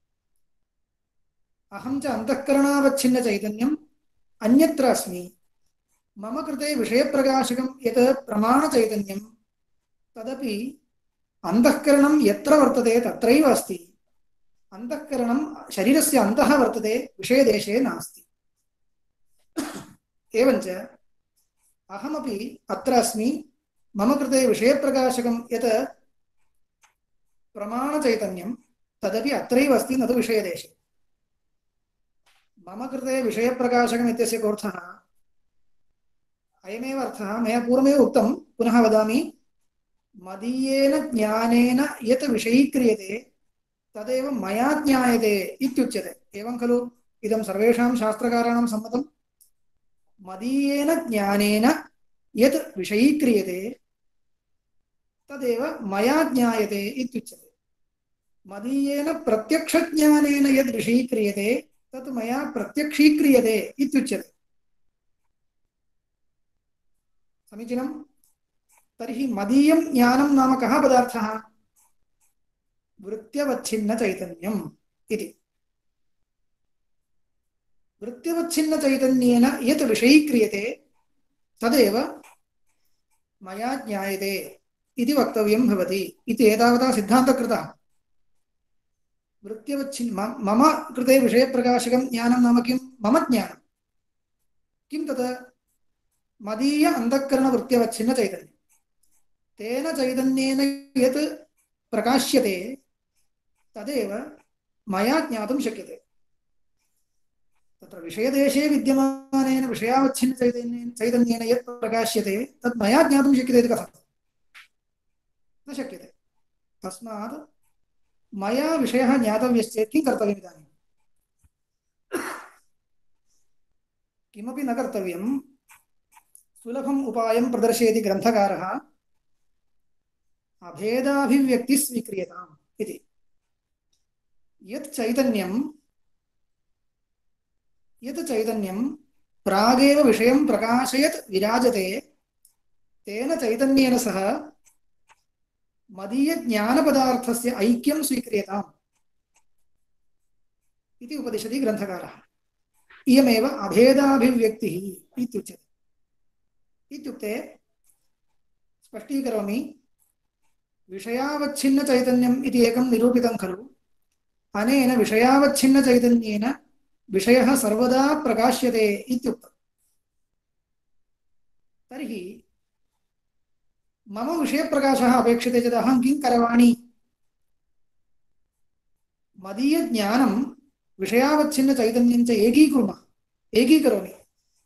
[SPEAKER 3] अहं च अन्तःकरणावच्छिन्नचैतन्यम् अन्यत्र अस्मि। मम कृते विषयप्रकाशकं यत् प्रमाणचैतन्यं तदपि अन्तःकरणं यत्र वर्तते तत्रैव अस्ति। अन्तःकरणं शरीरस्य अन्तः वर्तते, विषयदेशे नास्ति। एवञ्च अहमपि अत्र अस्मि। मम कृते विषयप्रकाशकं यत् प्रमाणचैतन्यं तदपि अत्रैव अस्ति, न तु विषयदेशे। मम कृते विषयप्रकाशकम् इत्यस्य कोऽर्थः? अयमेव अर्थः, मया पूर्वमेव उक्तं, पुनः वदामि। मदीयेन ज्ञानेन यत् विषयीक्रियते तदेव मया ज्ञायते इत्युच्यते। एवं खलु इदं सर्वेषां शास्त्रकाराणां सम्मतं। मदीयेन ज्ञानेन यत् विषयीक्रियते तदेव मया ज्ञायते इत्युच्यते। मदीयेन प्रत्यक्षज्ञानेन यद् विषयीक्रियते तत् मया प्रत्यक्षीक्रियते इत्युच्यते। समीचीनं? तर्हि मदीयं ज्ञानं नाम कः पदार्थः? वृत्त्यवच्छिन्नचैतन्यम् इति। वृत्त्यवच्छिन्नचैतन्येन यत् विषयीक्रियते तदेव मया ज्ञायते इति वक्तव्यं भवति इति एतावता सिद्धान्तकृतः। मम कृते विषयप्रकाशकं ज्ञानं नाम किं? मम ज्ञानं। किं तत्? मदीय अन्तःकरणवृत्त्यवच्छिन्नचैतन्यं। तेन चैतन्येन यत् प्रकाश्यते तदेव मया ज्ञातुं शक्यते। तत्र विषयदेशे विद्यमानेन विषयावच्छिन्नचैतन्येन यत् प्रकाश्यते तत् मया ज्ञातुं शक्यते इति कथं? न शक्यते। तस्मात् मया विषयः ज्ञातव्यश्चेत् किं कर्तव्यम् इदानीं? किमपि न कर्तव्यं। सुलभम् उपायं प्रदर्शयति ग्रन्थकारः। अभेदाभिव्यक्तिः स्वीक्रियताम् इति। यत् चैतन्यं प्रागेव विषयं प्रकाशयत् विराजते तेन चैतन्येन सह मदीयज्ञानपदार्थस्य ऐक्यं स्वीक्रियताम् इति उपदिशति ग्रन्थकारः। इयमेव अभेदाभिव्यक्तिः इत्युच्यते। इत्युक्ते स्पष्टीकरोमि, विषयावच्छिन्नचैतन्यम् इति एकं निरूपितं खलु। अनेन विषयावच्छिन्नचैतन्येन विषयः सर्वदा प्रकाश्यते इत्युक्तम्। तर्हि मम विषयप्रकाशः अपेक्षते चेत् अहं किं करवाणि? मदीयज्ञानं विषयावच्छिन्नचैतन्यं च एकीकरोमि।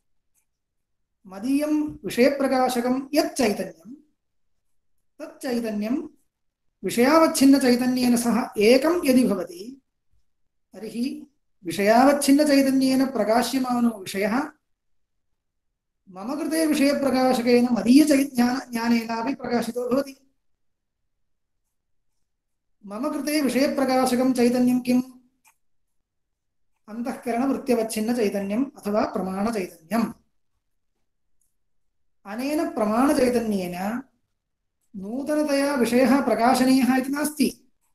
[SPEAKER 3] मदीयं विषयप्रकाशकं यत् चैतन्यं तत् चैतन्यं विषयावच्छिन्नचैतन्येन सह एकं यदि भवति तर्हि विषयावच्छिन्नचैतन्येन प्रकाश्यमानो विषयः मम कृते विषयप्रकाशकेन मदीयज्ञानेनापि प्रकाशितो भवति। मम कृते विषयप्रकाशकं चैतन्यं किम्? अन्तःकरणवृत्त्यवच्छिन्नचैतन्यम् अथवा प्रमाणचैतन्यम्। अनेन प्रमाणचैतन्येन नूतनतया विषयः प्रकाशनीयः इति नास्ति,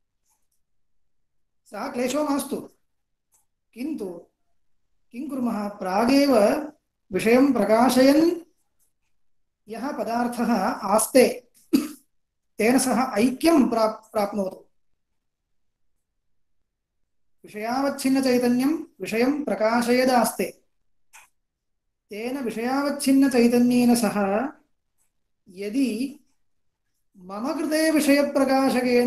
[SPEAKER 3] सः क्लेशो मास्तु। किन्तु किं कुर्मः? प्रागेव विषयं प्रकाशयन् यः पदार्थः आस्ते तेन सह ऐक्यं प्राप्नोतु। विषयावच्छिन्नचैतन्यं विषयं प्रकाशयदास्ते तेन विषयावच्छिन्नचैतन्येन सह यदि मम कृते विषयप्रकाशकेन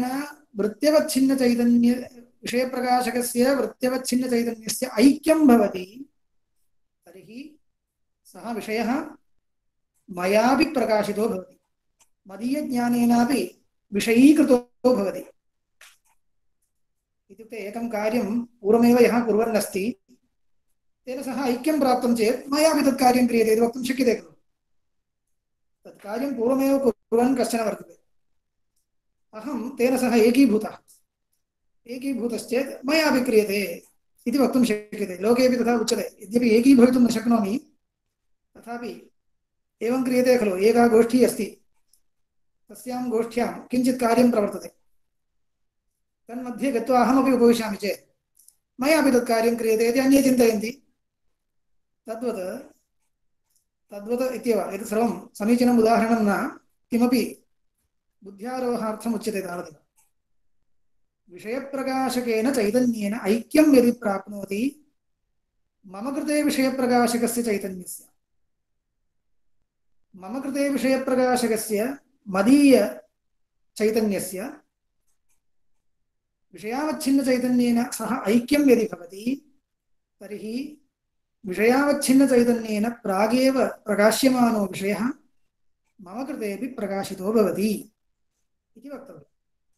[SPEAKER 3] विषयप्रकाशकस्य वृत्त्यवच्छिन्नचैतन्यस्य ऐक्यं भवति तर्हि सः विषयः मयापि प्रकाशितो भवति, मदीयज्ञानेनापि विषयीकृतो भवति। इत्युक्ते एकं कार्यं पूर्वमेव यः कुर्वन् अस्ति तेन सह ऐक्यं प्राप्तं चेत् मयापि तत् कार्यं क्रियते इति वक्तुं शक्यते खलु। तत् कार्यं पूर्वमेव कुर्वन् कश्चन वर्तते, अहं तेन सह एकीभूतश्चेत् मयापि क्रियते इति वक्तुं शक्यते। लोकेपि तथा उच्यते। यद्यपि एकीभवितुं न शक्नोमि तथापि एवं क्रियते खलु। एका गोष्ठी अस्ति, तस्यां गोष्ठ्यां किञ्चित् कार्यं प्रवर्तते, तन्मध्ये गत्वा अहमपि उपविशामि चेत् मयापि तत् कार्यं क्रियते इति अन्ये चिन्तयन्ति। तद्वत् इत्येव। एतत् सर्वं समीचीनम् उदाहरणं न, किमपि बुद्ध्यारोहार्थम् उच्यते तावदेव। विषयप्रकाशकेन चैतन्येन ऐक्यं यदि प्राप्नोति मम कृते विषयप्रकाशकस्य चैतन्यस्य, मम कृते विषयप्रकाशकस्य मदीय चैतन्यस्य विषयावच्छिन्नचैतन्येन सह ऐक्यं यदि भवति तर्हि विषयावच्छिन्नचैतन्येन प्रागेव प्रकाश्यमानो विषयः मम कृतेपि प्रकाशितो भवति इति वक्तव्यम्।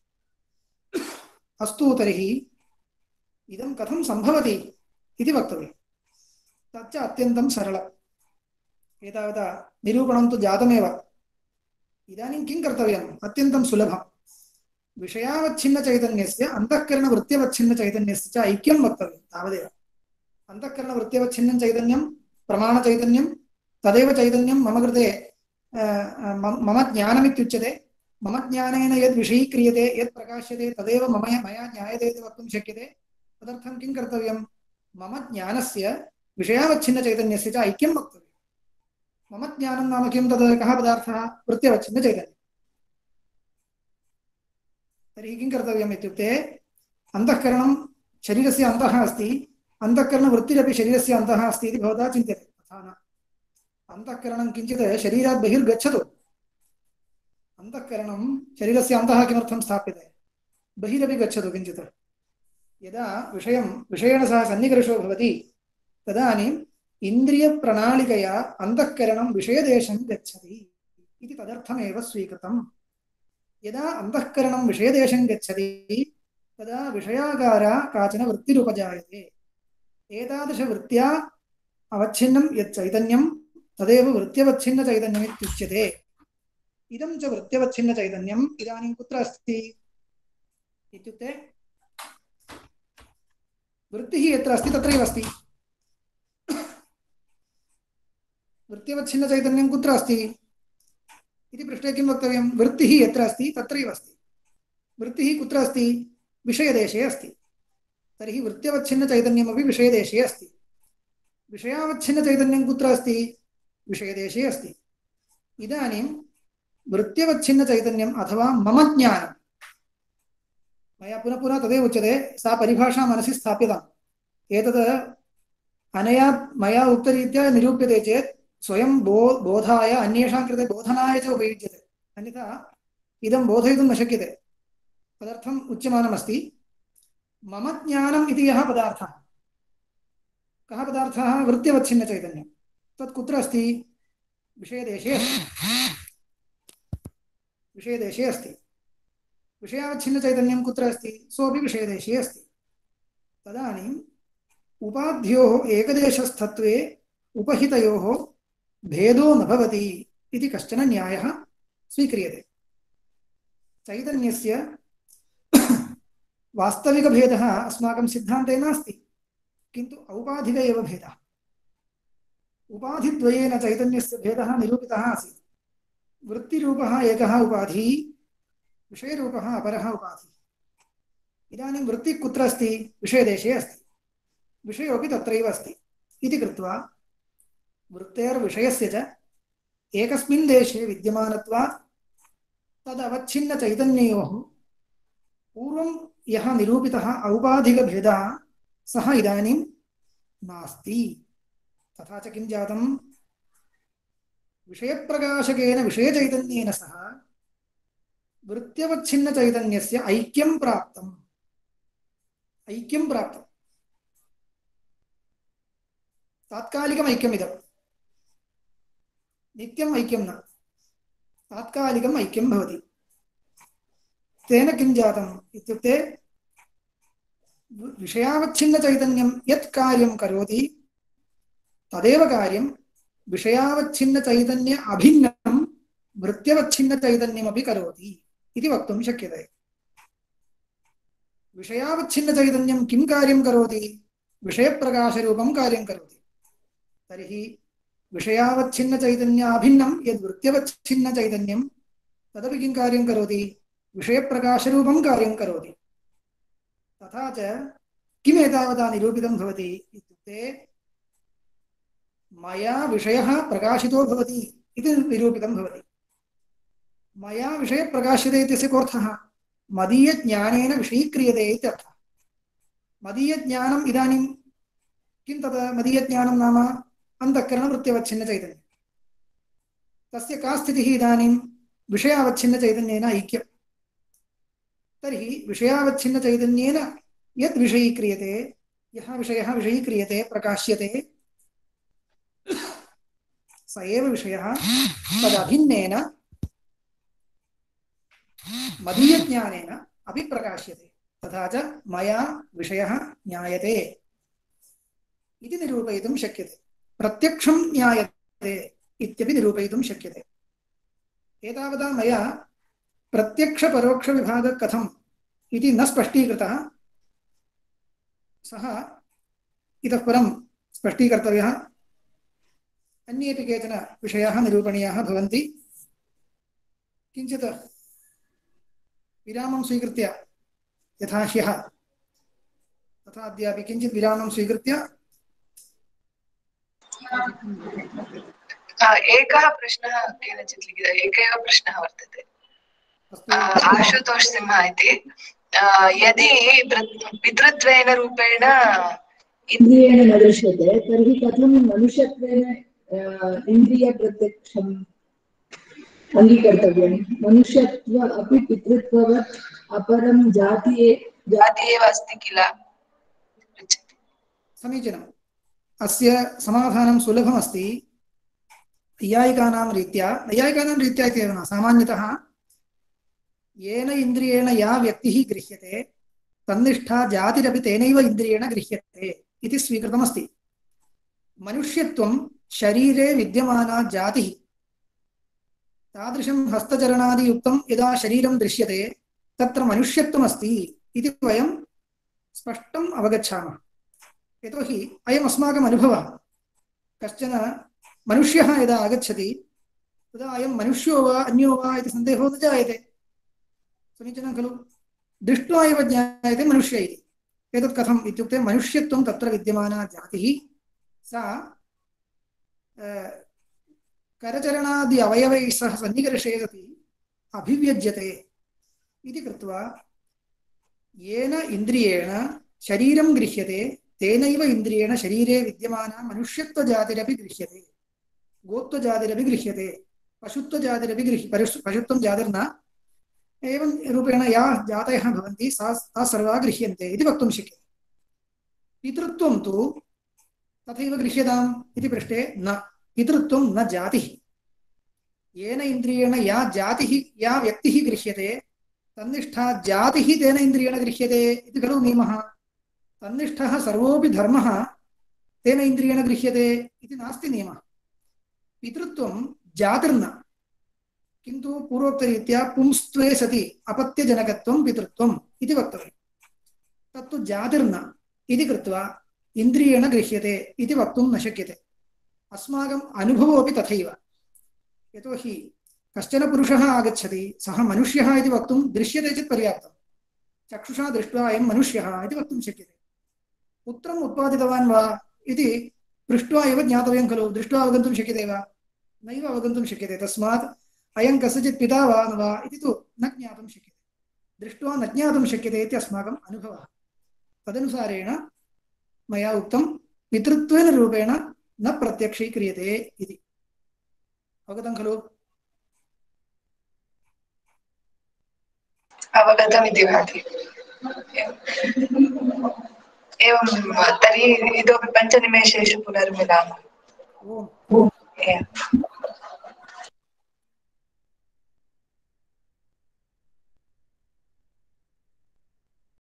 [SPEAKER 3] अस्तु, तर्हि इदं कथं सम्भवति इति वक्तव्यम्। तच्च अत्यन्तं सरलम्। एतावता निरूपणं तु जातमेव। इदानीं किं कर्तव्यम्? अत्यन्तं सुलभम्। विषयावच्छिन्नचैतन्यस्य अन्तःकरणवृत्त्यवच्छिन्नचैतन्यस्य च ऐक्यं वक्तव्यं, तावदेव। अन्तःकरणवृत्त्यवच्छिन्नं चैतन्यं प्रमाणचैतन्यं, तदेव चैतन्यं मम कृते मम ज्ञानमित्युच्यते। मम ज्ञानेन यद् विषयीक्रियते, यत् प्रकाश्यते तदेव मया ज्ञायते इति वक्तुं शक्यते। तदर्थं किं कर्तव्यं? मम ज्ञानस्य विषयावच्छिन्नचैतन्यस्य च ऐक्यं वक्तव्यं। मम ज्ञानं नाम किं? तद् कः पदार्थः? वृत्त्यवच्छिन्नचैतन्यम्। तर्हि किं कर्तव्यम् इत्युक्ते, अन्तःकरणं शरीरस्य अन्तः अस्ति, अन्तःकरणवृत्तिरपि शरीरस्य अन्तः अस्ति इति भवता चिन्त्यते। तथा न। अन्तःकरणं किञ्चित् शरीरात् बहिर्गच्छतु। अन्तःकरणं शरीरस्य अन्तः किमर्थं स्थाप्यते? बहिरपि गच्छतु किञ्चित्। यदा विषयेण सह सन्निकर्षो भवति तदानीम् इन्द्रियप्रणालिकया अन्तःकरणं विषयदेशं गच्छति इति तदर्थमेव स्वीकृतम्। यदा अन्तःकरणं विषयदेशं गच्छति तदा विषयाकारा काचन वृत्तिरुपजायते। एतादृशवृत्त्या अवच्छिन्नं यत् चैतन्यं तदेव वृत्त्यवच्छिन्नचैतन्यमित्युच्यते। इदं च वृत्त्यवच्छिन्नचैतन्यम् इदानीं कुत्र अस्ति इत्युक्ते, वृत्तिः यत्र अस्ति तत्रैव अस्ति। वृत्त्यवच्छिन्नचैतन्यं कुत्र अस्ति इति पृष्टे किं वक्तव्यं? वृत्तिः यत्र अस्ति तत्रैव अस्ति। वृत्तिः कुत्र अस्ति? विषयदेशे अस्ति। तर्हि वृत्त्यवच्छिन्नचैतन्यमपि विषयदेशे अस्ति। विषयावच्छिन्नचैतन्यं कुत्र अस्ति? विषयदेशे अस्ति। इदानीं वृत्त्यवच्छिन्नचैतन्यम् अथवा मम ज्ञानं, मया पुनः पुनः तदेव उच्यते, सा परिभाषा मनसि स्थाप्यताम्। एतद् अनया मया उक्तरीत्या निरूप्यते चेत् स्वयं बोधाय अन्येषां कृते बोधनाय च उपयुज्यते, अन्यथा इदं बोधयितुं न शक्यते। तदर्थम् उच्यमानमस्ति मम ज्ञानम् इति यः पदार्थः, कः पदार्थः? वृत्त्यवच्छिन्नचैतन्यं। तत् कुत्र अस्ति? विषयदेशे अस्ति। विषयदेशे अस्ति। विषयावच्छिन्नचैतन्यं कुत्र अस्ति? सोऽपि विषयदेशे अस्ति। तदानीम् उपाध्योः एकदेशस्थत्वे उपहितयोः भेदो न भवति इति कश्चन न्यायः स्वीक्रियते। चैतन्यस्य वास्तविकभेदः अस्माकं सिद्धान्ते नास्ति, किन्तु औपाधिक एव भेदः। उपाधिद्वयेन चैतन्यस्य भेदः निरूपितः आसीत्। वृत्तिरूपः एकः उपाधिः, विषयरूपः अपरः उपाधिः। इदानीं वृत्तिः कुत्र अस्ति? विषयदेशे अस्ति। विषयोऽपि तत्रैव अस्ति इति कृत्वा वृत्तेर्विषयस्य च एकस्मिन् देशे विद्यमानत्वात् तदवच्छिन्नचैतन्ययोः पूर्वं यः निरूपितः औपाधिकभेदः सः इदानीं नास्ति। तथा च किं जातं? विषयप्रकाशकेन विषयचैतन्येन सह वृत्त्यवच्छिन्नचैतन्यस्य ऐक्यं प्राप्तम्। ऐक्यं प्राप्तम्। तात्कालिकम् ऐक्यमिदं, नित्यम् ऐक्यं न, तात्कालिकम् ऐक्यं भवति। तेन किं जातम् इत्युक्ते विषयावच्छिन्नचैतन्यं यत् कार्यं करोति तदेव कार्यं विषयावच्छिन्नचैतन्य अभिन्नं वृत्त्यवच्छिन्नचैतन्यमपि करोति इति वक्तुं शक्यते। विषयावच्छिन्नचैतन्यं किं कार्यं करोति? विषयप्रकाशरूपं कार्यं करोति। तर्हि विषयावच्छिन्नचैतन्याभिन्नं यद् वृत्त्यवच्छिन्नचैतन्यं तदपि किं कार्यं करोति? विषयप्रकाशरूपं कार्यं करोति। तथा च किम् एतावता निरूपितं भवति इत्युक्ते मया विषयः प्रकाशितो भवति इति निरूपितं भवति। मया विषयः प्रकाश्यते इत्यस्य कोऽर्थः? मदीयज्ञानेन विषयीक्रियते इत्यर्थः। मदीयज्ञानम् इदानीं किं तत् मदीयज्ञानं नाम? अन्तःकरणवृत्त्यवच्छिन्नचैतन्यं। तस्य का स्थितिः इदानीं? विषयावच्छिन्नचैतन्येन ऐक्यं। तर्हि विषयावच्छिन्नचैतन्येन यद् विषयीक्रियते, यः विषयः विषयीक्रियते प्रकाश्यते, स एव विषयः तदभिन्नेन मदीयज्ञानेन अपि प्रकाश्यते। तथा च मया विषयः ज्ञायते इति निरूपयितुं शक्यते। प्रत्यक्षं ज्ञायते इत्यपि निरूपयितुं शक्यते। एतावता मया प्रत्यक्षपरोक्षविभागः कथम् इति न स्पष्टीकृतः। सः इतः परं स्पष्टीकर्तव्यः। अन्येपि केचन विषयाः निरूपणीयाः भवन्ति। किञ्चित् विरामं स्वीकृत्य यथा ह्यः तथा अद्यापि किञ्चित् विरामं स्वीकृत्य
[SPEAKER 4] एकः प्रश्नः केनचित् लिखितः, एकः प्रश्नः वर्तते। आशुतोष सिंह इति, यदि पितृत्वेन रूपेण
[SPEAKER 5] इन्द्रियेण न दृश्यते तर्हि कथं मनुष्यत्वेन इन्द्रियप्रत्यक्षम् अङ्गीकर्तव्यं? मनुष्यत्व अपि पितृत्ववत् अपरं जाति
[SPEAKER 4] एव अस्ति किल?
[SPEAKER 3] समीचीनम्। अस्य समाधानं सुलभमस्ति। नैयायिकानां रीत्या इत्येव न, सामान्यतः येन इन्द्रियेण या व्यक्तिः गृह्यते तन्निष्ठा जातिरपि तेनैव इन्द्रियेण गृह्यते इति स्वीकृतमस्ति। मनुष्यत्वं शरीरे विद्यमाना जातिः। तादृशं हस्तचरणादियुक्तं यदा शरीरं दृश्यते तत्र मनुष्यत्वमस्ति इति वयं स्पष्टम् अवगच्छामः। यतोहि अयम् अस्माकम् अनुभवः। कश्चन मनुष्यः यदा आगच्छति तदा अयं मनुष्यो वा अन्यो वा इति सन्देहो न जायते। समीचीनं खलु? दृष्ट्वा एव ज्ञायते मनुष्य इति। एतत् कथम् इत्युक्ते मनुष्यत्वं तत्र विद्यमाना जातिः सा करचरणादि अवयवैः सह सन्निकर्षे सति अभिव्यज्यते इति कृत्वा येन इन्द्रियेण शरीरं गृह्यते तेनैव इन्द्रियेण शरीरे विद्यमाना मनुष्यत्वजातिरपि गृह्यते, गोत्वजातिरपि गृह्यते, पशुत्वजातिरपि पशुत्वं जातिर्न एवं रूपेण या जातयः भवन्ति सा सर्वा गृह्यन्ते इति वक्तुं शक्यते। पितृत्वं तु तथैव गृह्यताम् इति पृष्टे न, पितृत्वं न जातिः। येन इन्द्रियेण या जातिः या व्यक्तिः गृह्यते तन्निष्ठा जातिः तेन इन्द्रियेण गृह्यते इति खलु नियमः। तन्निष्ठः सर्वोऽपि धर्मः तेन इन्द्रियेण गृह्यते इति नास्ति नियमः। पितृत्वं जातिर्न, किन्तु पूर्वोक्तरीत्या पुंस्त्वे सति अपत्यजनकत्वं पितृत्वम् इति वक्तव्यं। तत्तु जातिर्न इति कृत्वा इन्द्रियेण गृह्यते इति वक्तुं न शक्यते। अस्माकम् अनुभवोऽपि तथैव। यतोहि कश्चन पुरुषः आगच्छति, सः मनुष्यः इति वक्तुं दृश्यते चेत् पर्याप्तं। चक्षुषा दृष्ट्वा अयं मनुष्यः इति वक्तुं शक्यते। पुत्रम् उत्पादितवान् वा इति पृष्ट्वा एव ज्ञातव्यं खलु। दृष्ट्वा अवगन्तुं शक्यते वा? नैव अवगन्तुं शक्यते। तस्मात् अयं कस्यचित् पिता वा न वा इति तु न ज्ञातुं शक्यते। दृष्ट्वा न ज्ञातुं शक्यते इति अस्माकम् अनुभवः। तदनुसारेण मया उक्तं पितृत्वेन रूपेण न प्रत्यक्षीक्रियते इति। अवगतं खलु?
[SPEAKER 4] अवगतमिति भाति। एवं तर्हि इतोपि 5 निमेषेषु पुनर्मिलामः।
[SPEAKER 3] ओम्।